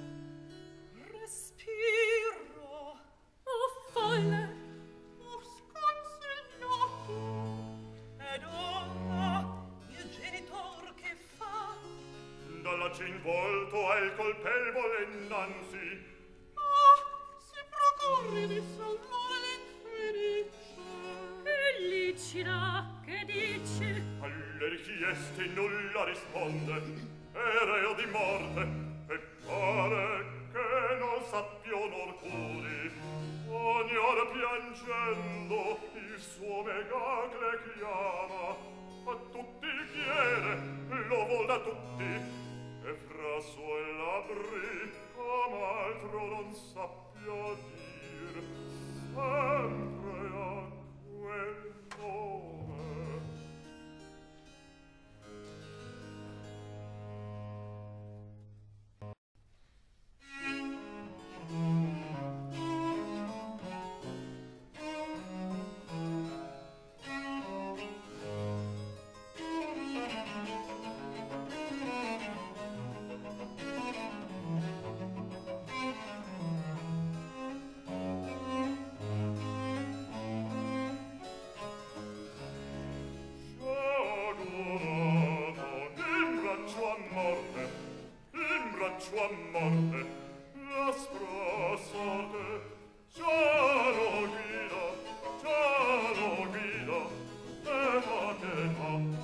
Respiro! Oh folle! Oh sconsignato! Ed ora il genitor che fa? Dall'aci in volto al colpevole innanzi. Si procurri di salvare l'infelice. E licida, che dici? Alle richieste nulla risponde, è reo di morte, e pare che non sappia onor curi. Ogni ora piangendo il suo megacle chiama, a tutti chiede, lo vuol da tutti, e fra suoi labbri come altro non sappia dir, sempre a quel nome. A morte, l'aspra sorte, già lo guida, e fa pietà.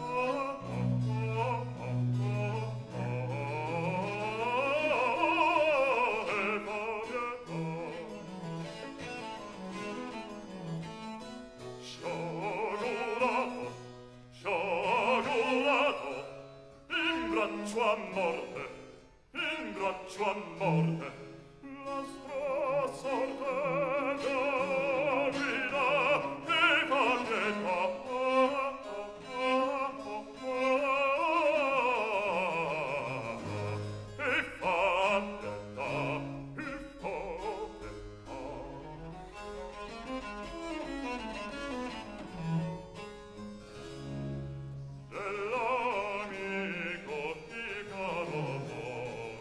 Sciagurato, in braccio a morte, in braccio a morte, la sorte da vita e fa pietà. E fa pietà, e fa pietà. Dell'amico di caro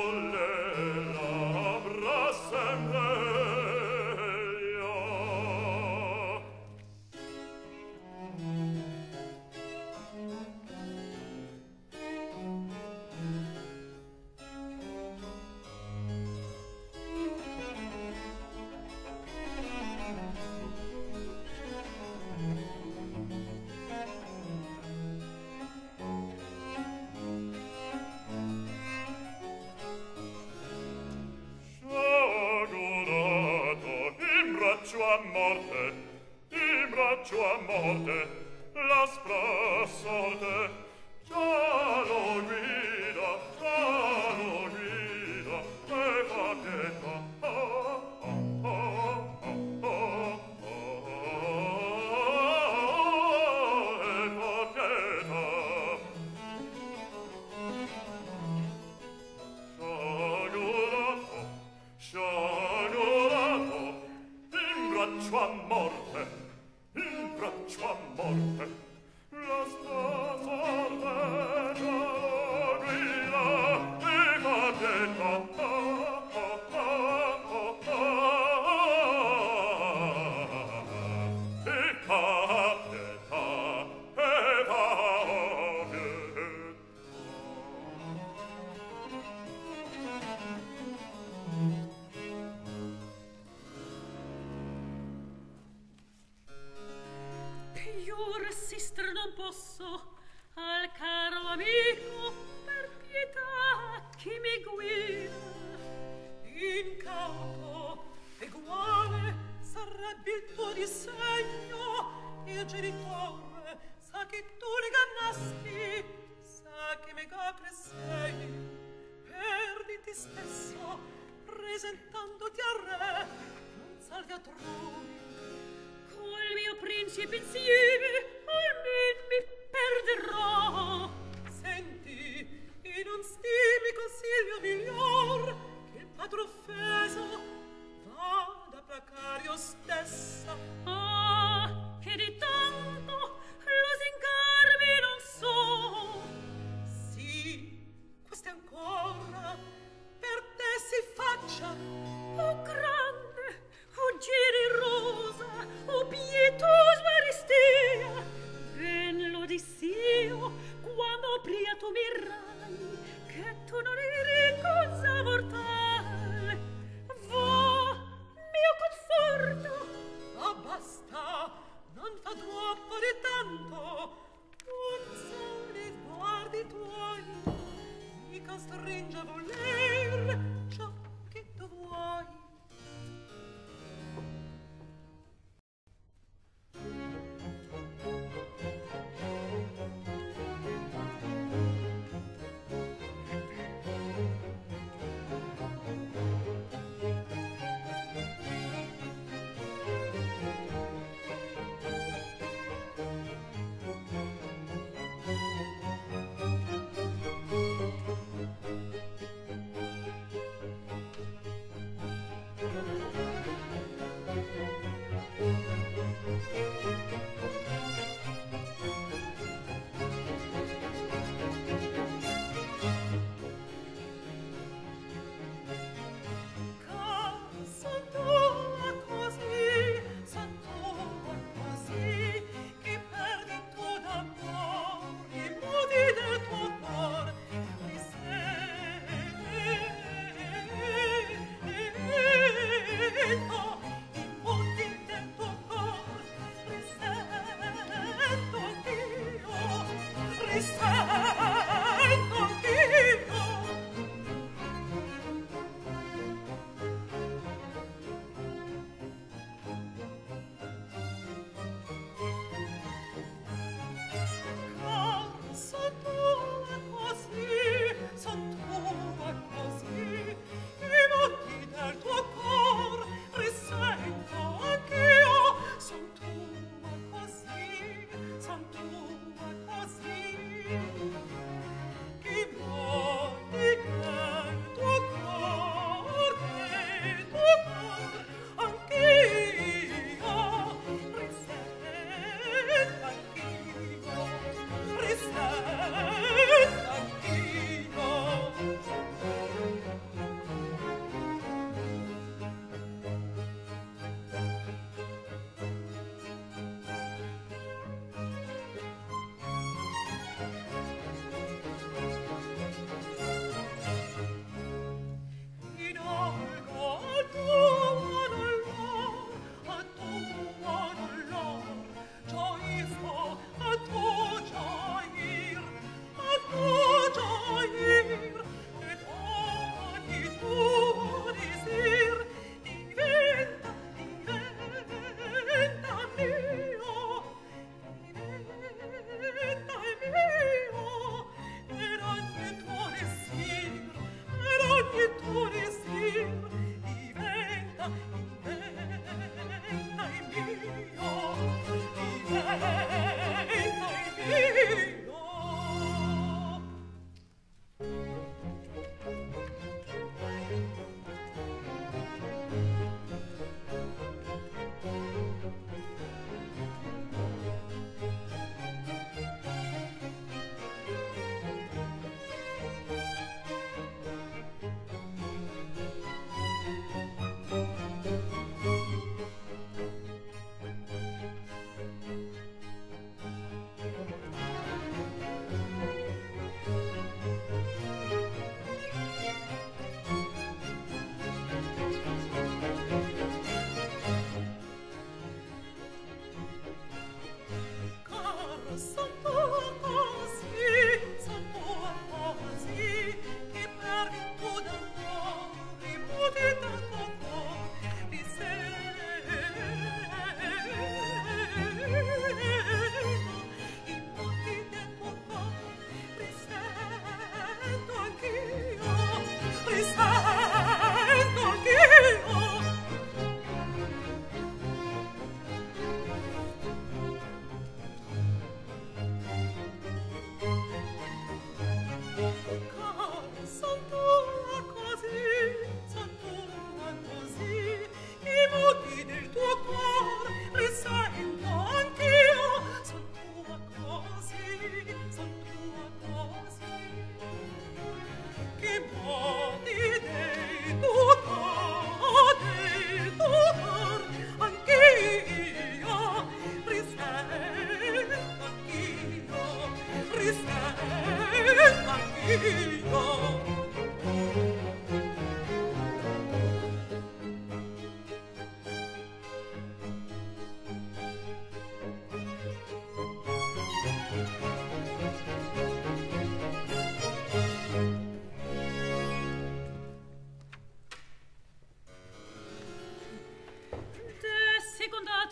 Quando pria tu mi rai, che tu non eri cosa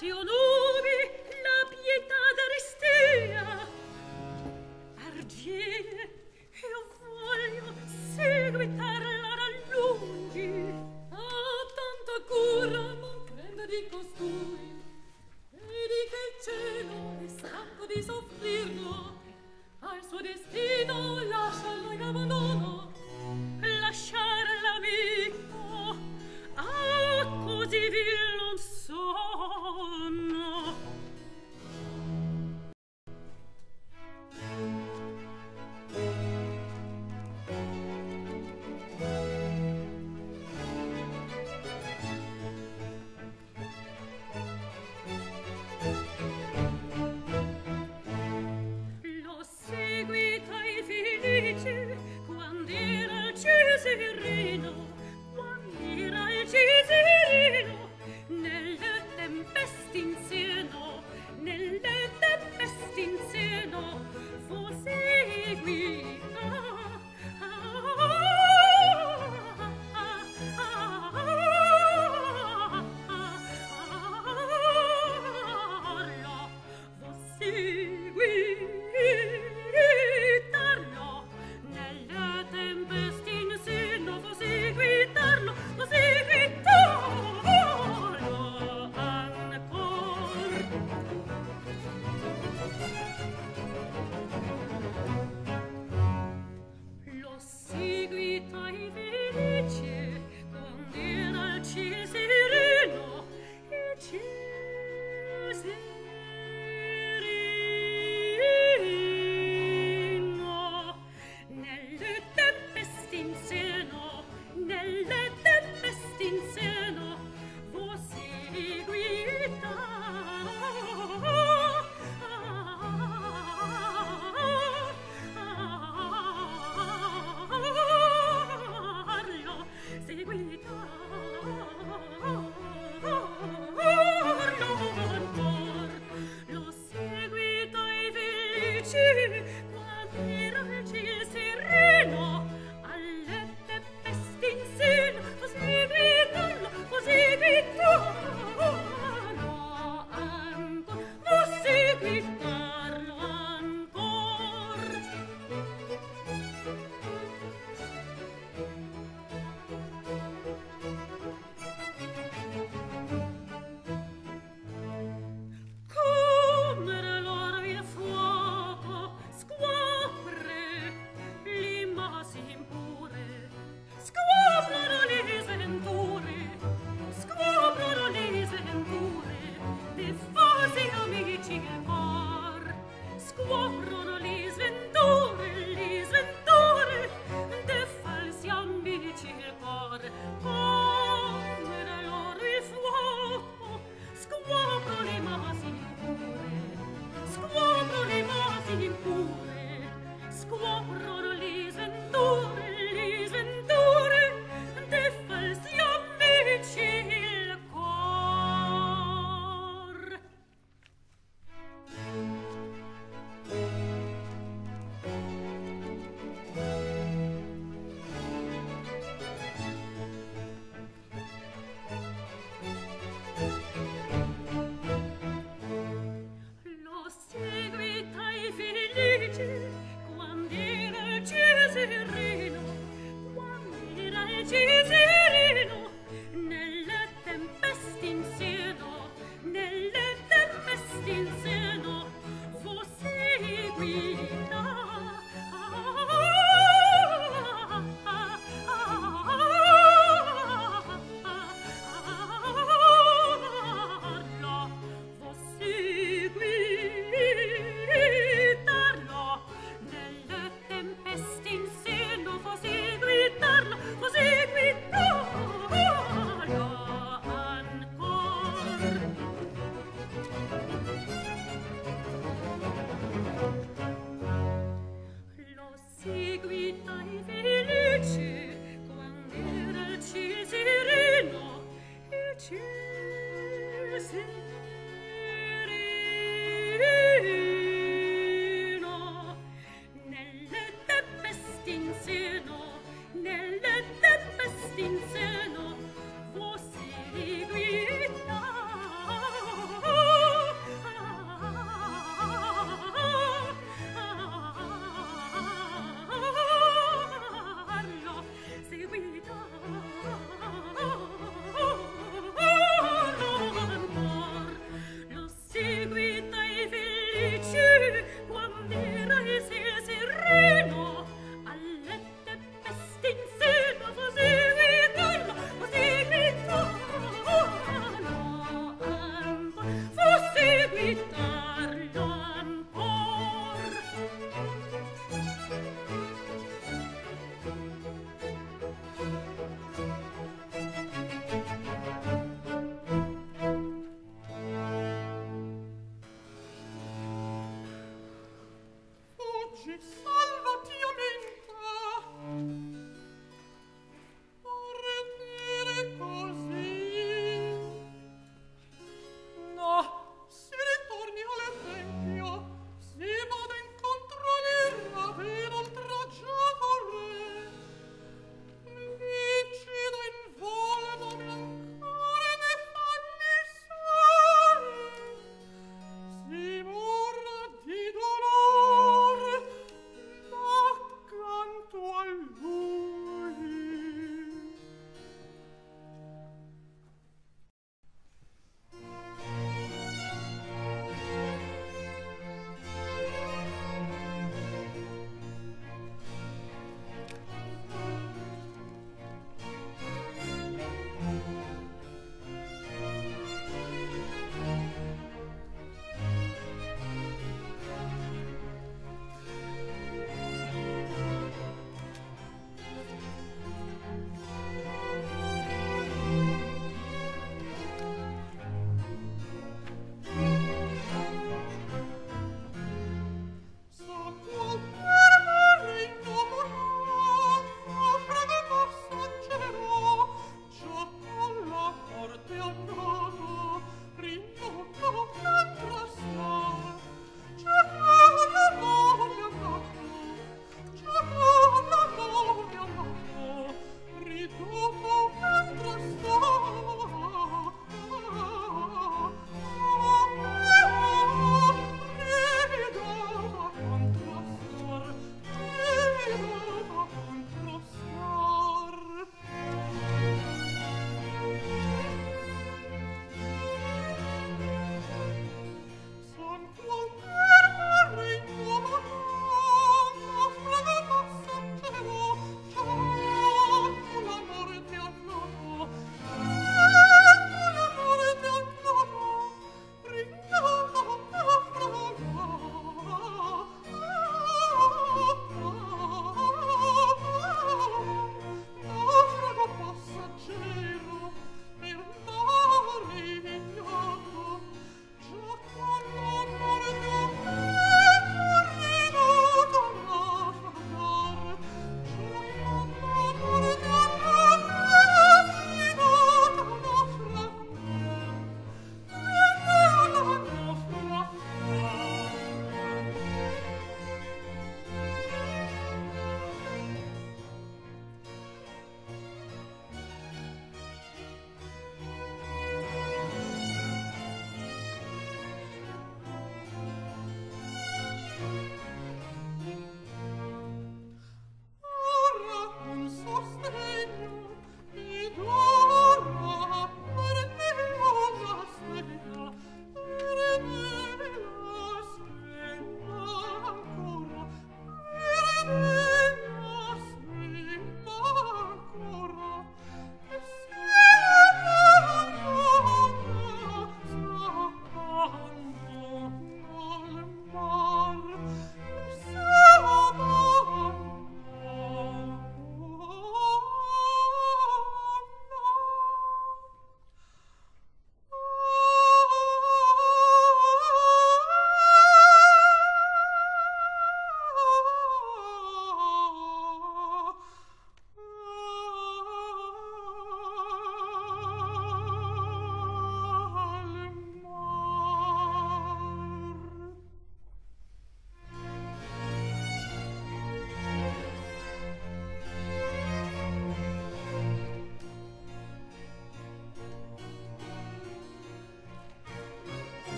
o nubi, la pietà d'Aristea. Argine, io voglio seguitarla da lungi. Ah, tanta cura non prende di costui, vedi che il cielo è stanco di soffrirlo, al suo destino lasciarlo in abbandono. Lasciar l'amico, ah, così vil non sono. L'ho seguita infelice quand'era il Cesarino, quand'era il Cesarino, nelle tempeste in seno, nelle tempeste in seno, fu seguita. Seguitarlo nelle tempeste in seno, fu seguitarlo ancor. L'ho seguita felice quand'era il Cesarino, il Cesarino, nelle tempeste in seno, nelle tempeste in seno, fu l'ho seguita felice quand'era il Cesarino, alle tempeste in seno, fu seguitarlo ancor, fu seguitarlo ancor. Come l'oro il fuoco scuopre l'immasi impure, scuoprono le sventure dei falsi amici il cor, scuoprono le sventure dei falsi amici il cor. Come l'oro il fuoco scuopro le masi impure, scuoprono le sventure dei falsi amici il cor. L'ho seguita felice quand'era il Cesarino, nelle tempeste in seno, fu seguita. Seguitarlo nelle tempeste in seno, fu seguitarlo in seno, fu seguita.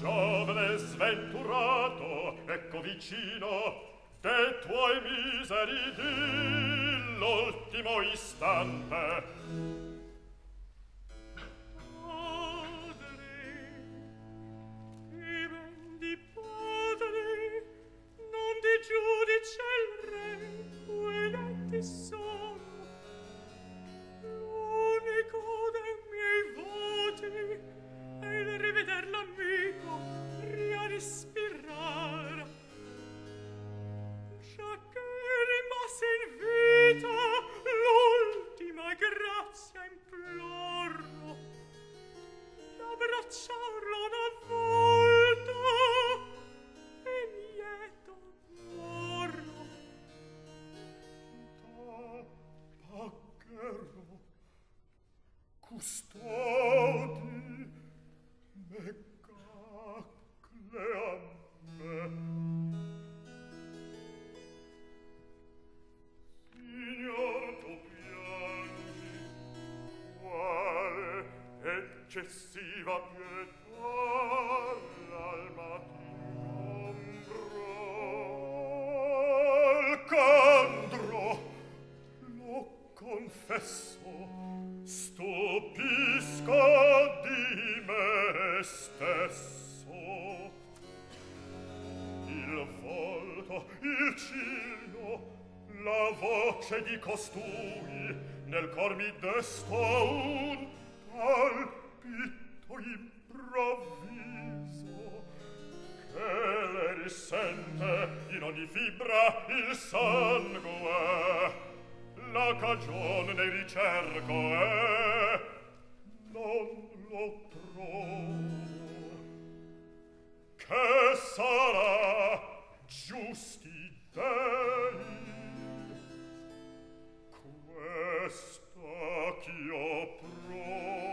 giovane sventurato, ecco vicino de tuoi miseri di l'ultimo istante. Padre, che ben di padre, non di giudice il re, quell'etti sono. L'unico dei miei voti è il riveder l'amico, riaspirar. Già che rimase in vita, l'ultima grazia imploro, d'abbracciarlo una volta e lieto morro. Paccherò, custodi, me cacle a me. Signor, tu piangi, quale eccessiva pietà l'alma t'ingombro. Alcandro, lo confesso, stupisco di me stesso. Il volto, il ciglio, la voce di costui nel cor mi desta un palpito improvviso che le risente in ogni fibra il sangue. La cagione ne ricerco e non lo trovo. Che sarà giusti dei questa ch'io provo.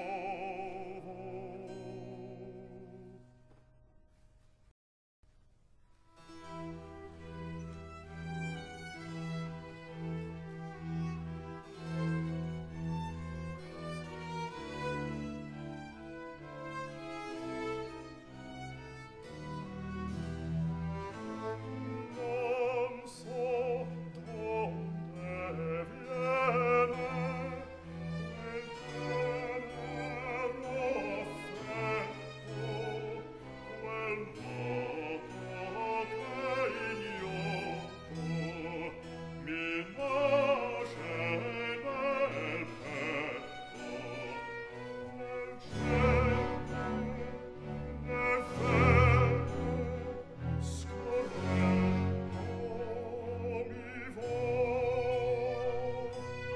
Non so donde viene quel tenero affetto, quel moto che ignoto mi nasce nel petto, nel cielo, nel vento, scorrendo mi vo.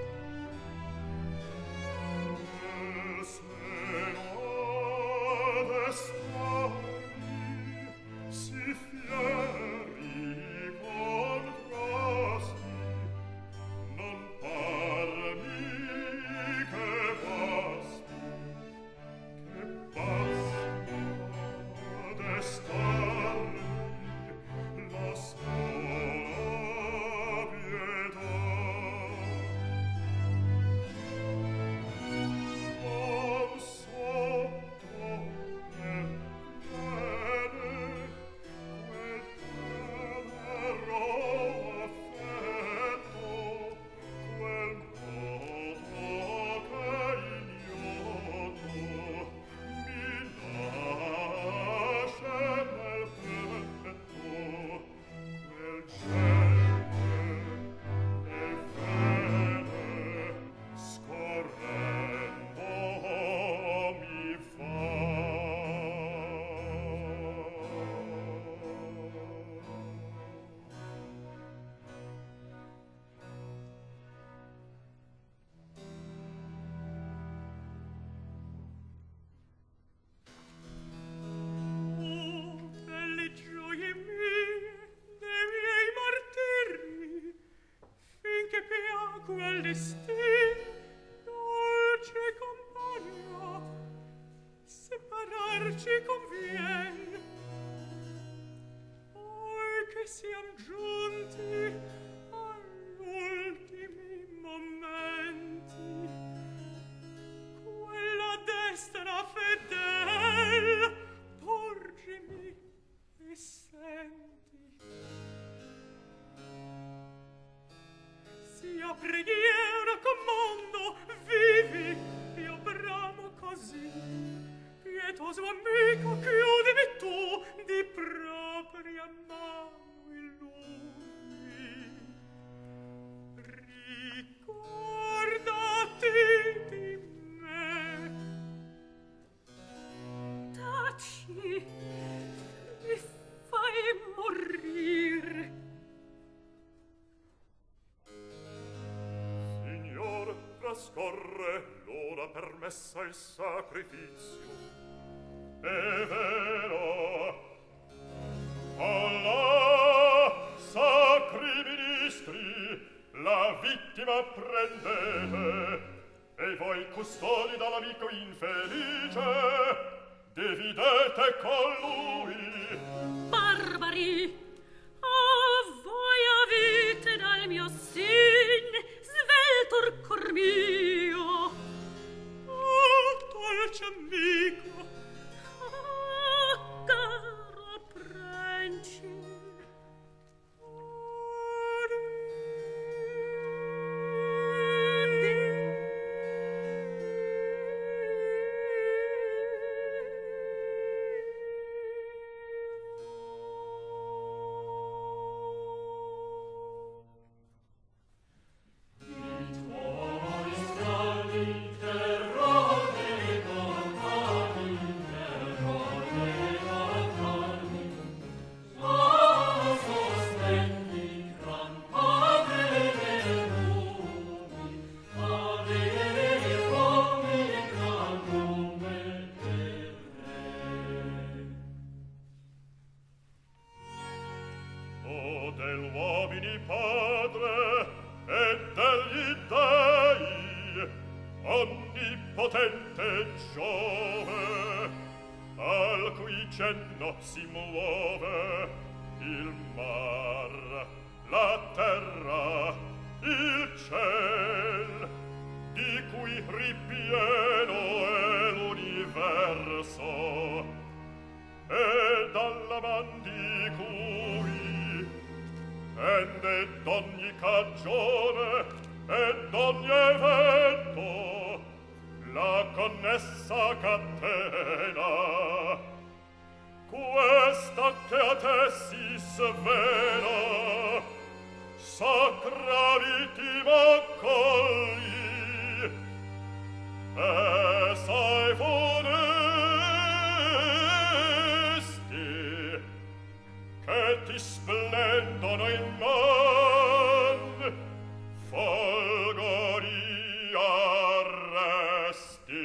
Nel seno d'estami si fieri contrasti, non parmi che basti ad estarmi la sola pietà. Non so dove viene quel tenero affetto, quel moto che ignoto mi nasce nel petto, quel cielo e fede scorrendo mi fa. Oh, belle gioie mie, dei miei martiri, finché piacque al destin, dolce compagno, separarci convien. Poi che siam giunti agli ultimi momenti, quella destra fedel porgimi mia preghiera comando, vivi, io bramo così. Pietoso amico, chiudimi tu di propria mano in lui. Ricordati di me. Taci, mi fai morire. Signor, trascorre l'ora permessa il sacrificio. È vero. Allah, sacri ministri, la vittima prendete, e voi custodi dall'amico infelice, dividete con lui. Barbari, voi avete dal mio sin svelto cor mio. Dolce amico, caro principe, dell'uomini padre e degli dei, onnipotente Giove, al cui cenno si muove il mar, la terra, il ciel, di cui ripieno è l'universo, e dalla man di cui pende d'ogni cagione e d'ogni evento la connessa catena, questa che a te si svela, sacra vittima accogli, e sai funesti che ti splendono in man folgori arresti.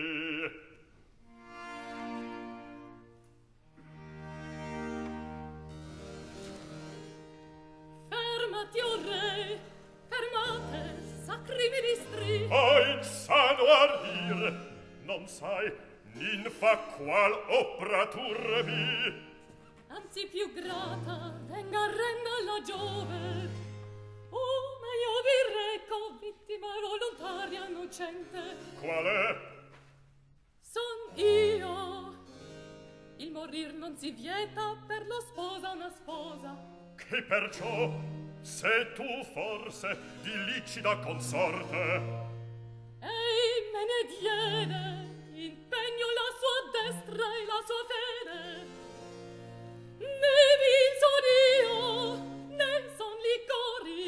fermati, o re, fermate, sacri ministri. Oh, insano ardir, non sai, ninfa qual opra turbi. Anzi più grata venga renga la Giove. Oh, ma io vi reco, vittima volontaria innocente. Qual è? Son io. Il morir non si vieta per lo sposa una sposa. Che perciò, se tu forse di licida consorte, Ei me ne diede, impegno la sua destra e la sua fede. Ne vin son io, ne son licori,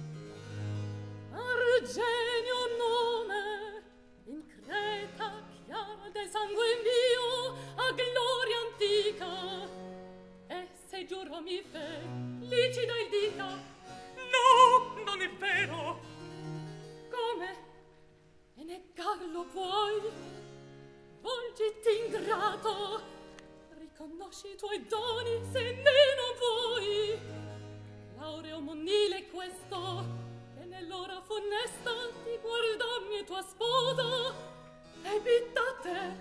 Argenio nome, in Creta chiara del sangue mio, a gloria antica. E se giuro mi fe, licida il dica. No, non è vero. Come? E negarlo puoi? Volgiti ingrato, riconosci i tuoi doni se ne non vuoi. Laureo monile questo, che nell'ora funesta ti guardammi tua sposa, e bittate.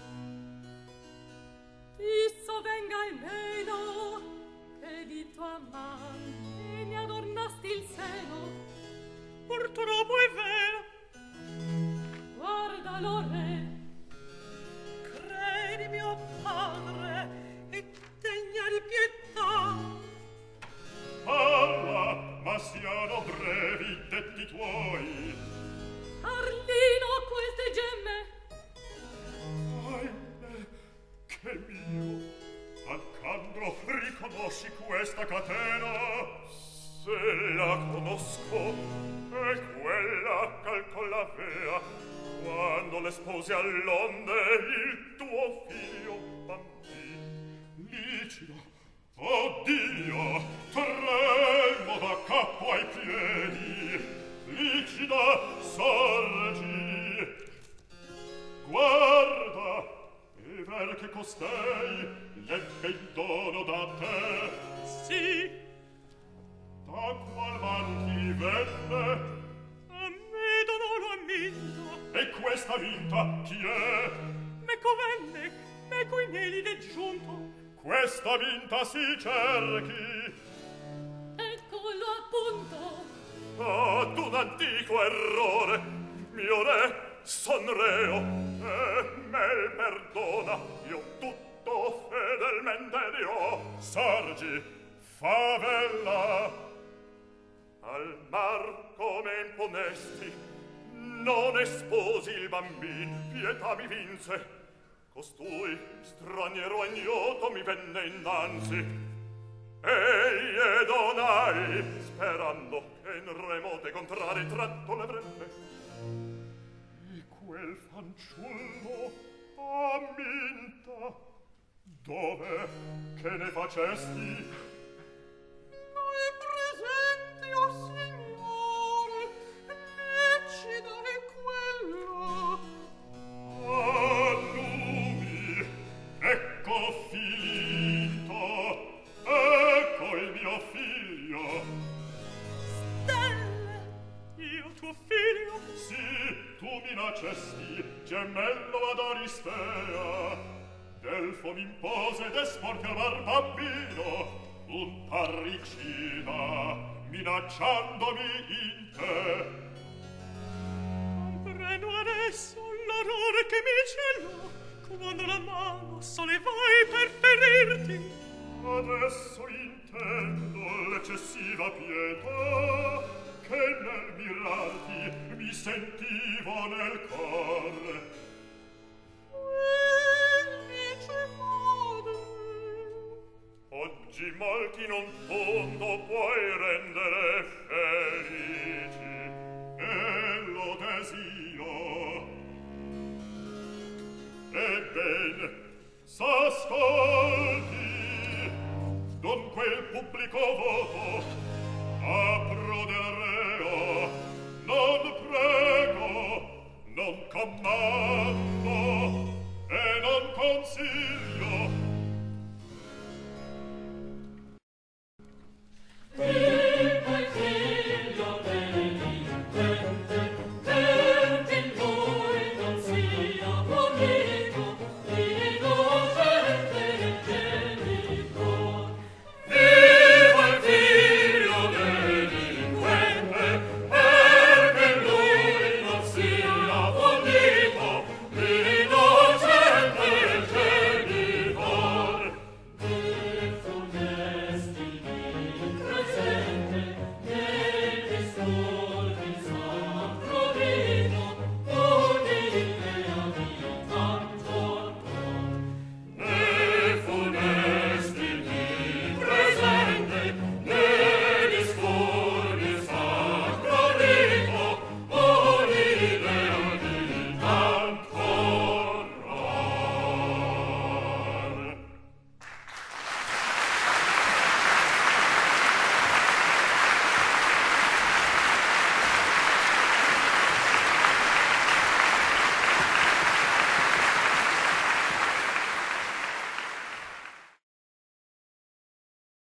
Ti sovenga il meno, che di tua amante ne adornasti il seno. Purtroppo è vero. Guardalo, re. Credi, mio padre, e degna di pietà. alla, ma siano brevi detti tuoi. conosco, è quella calcol la vea, quando le spose all'onde il tuo figlio bambì. Licida, oddio, tremo da capo ai piedi, Licida, sorgi, guarda, e ver che costei l'ebbe in dono da te. Sì. Da qual man ti venne? A me donò la minta. E questa vinta chi è? Meco venne, meco in elide giunto. Questa vinta si cerchi. Eccolo appunto. Ad un antico errore, mio re, son reo, e me perdona, io tutto fedelmente dirò. Sargi, favella, al mar come imponesti, non esposi il bambin, pietà mi vinse. Costui, straniero e ignoto, mi venne innanzi. Ei donai, sperando che in remote contrarie tratto l'avrebbe. E quel fanciullo amminta, dove che ne facesti? Noi presenti, o signore, Licida è quella. Allumi, ecco Filinto, ecco il mio figlio. Stella, io tuo figlio. Sì, tu mi nacesti, gemello ad Aristea. Delfo m'impose d'esporti al mar bambino, un parricida, minacciandomi in te. Comprendo adesso l'orrore che mi celò, quando la mano sollevai per ferirti. Adesso intendo l'eccessiva pietà che nel mirarti mi sentivo nel cor. Felice madre. Oggi molti non tondo puoi rendere,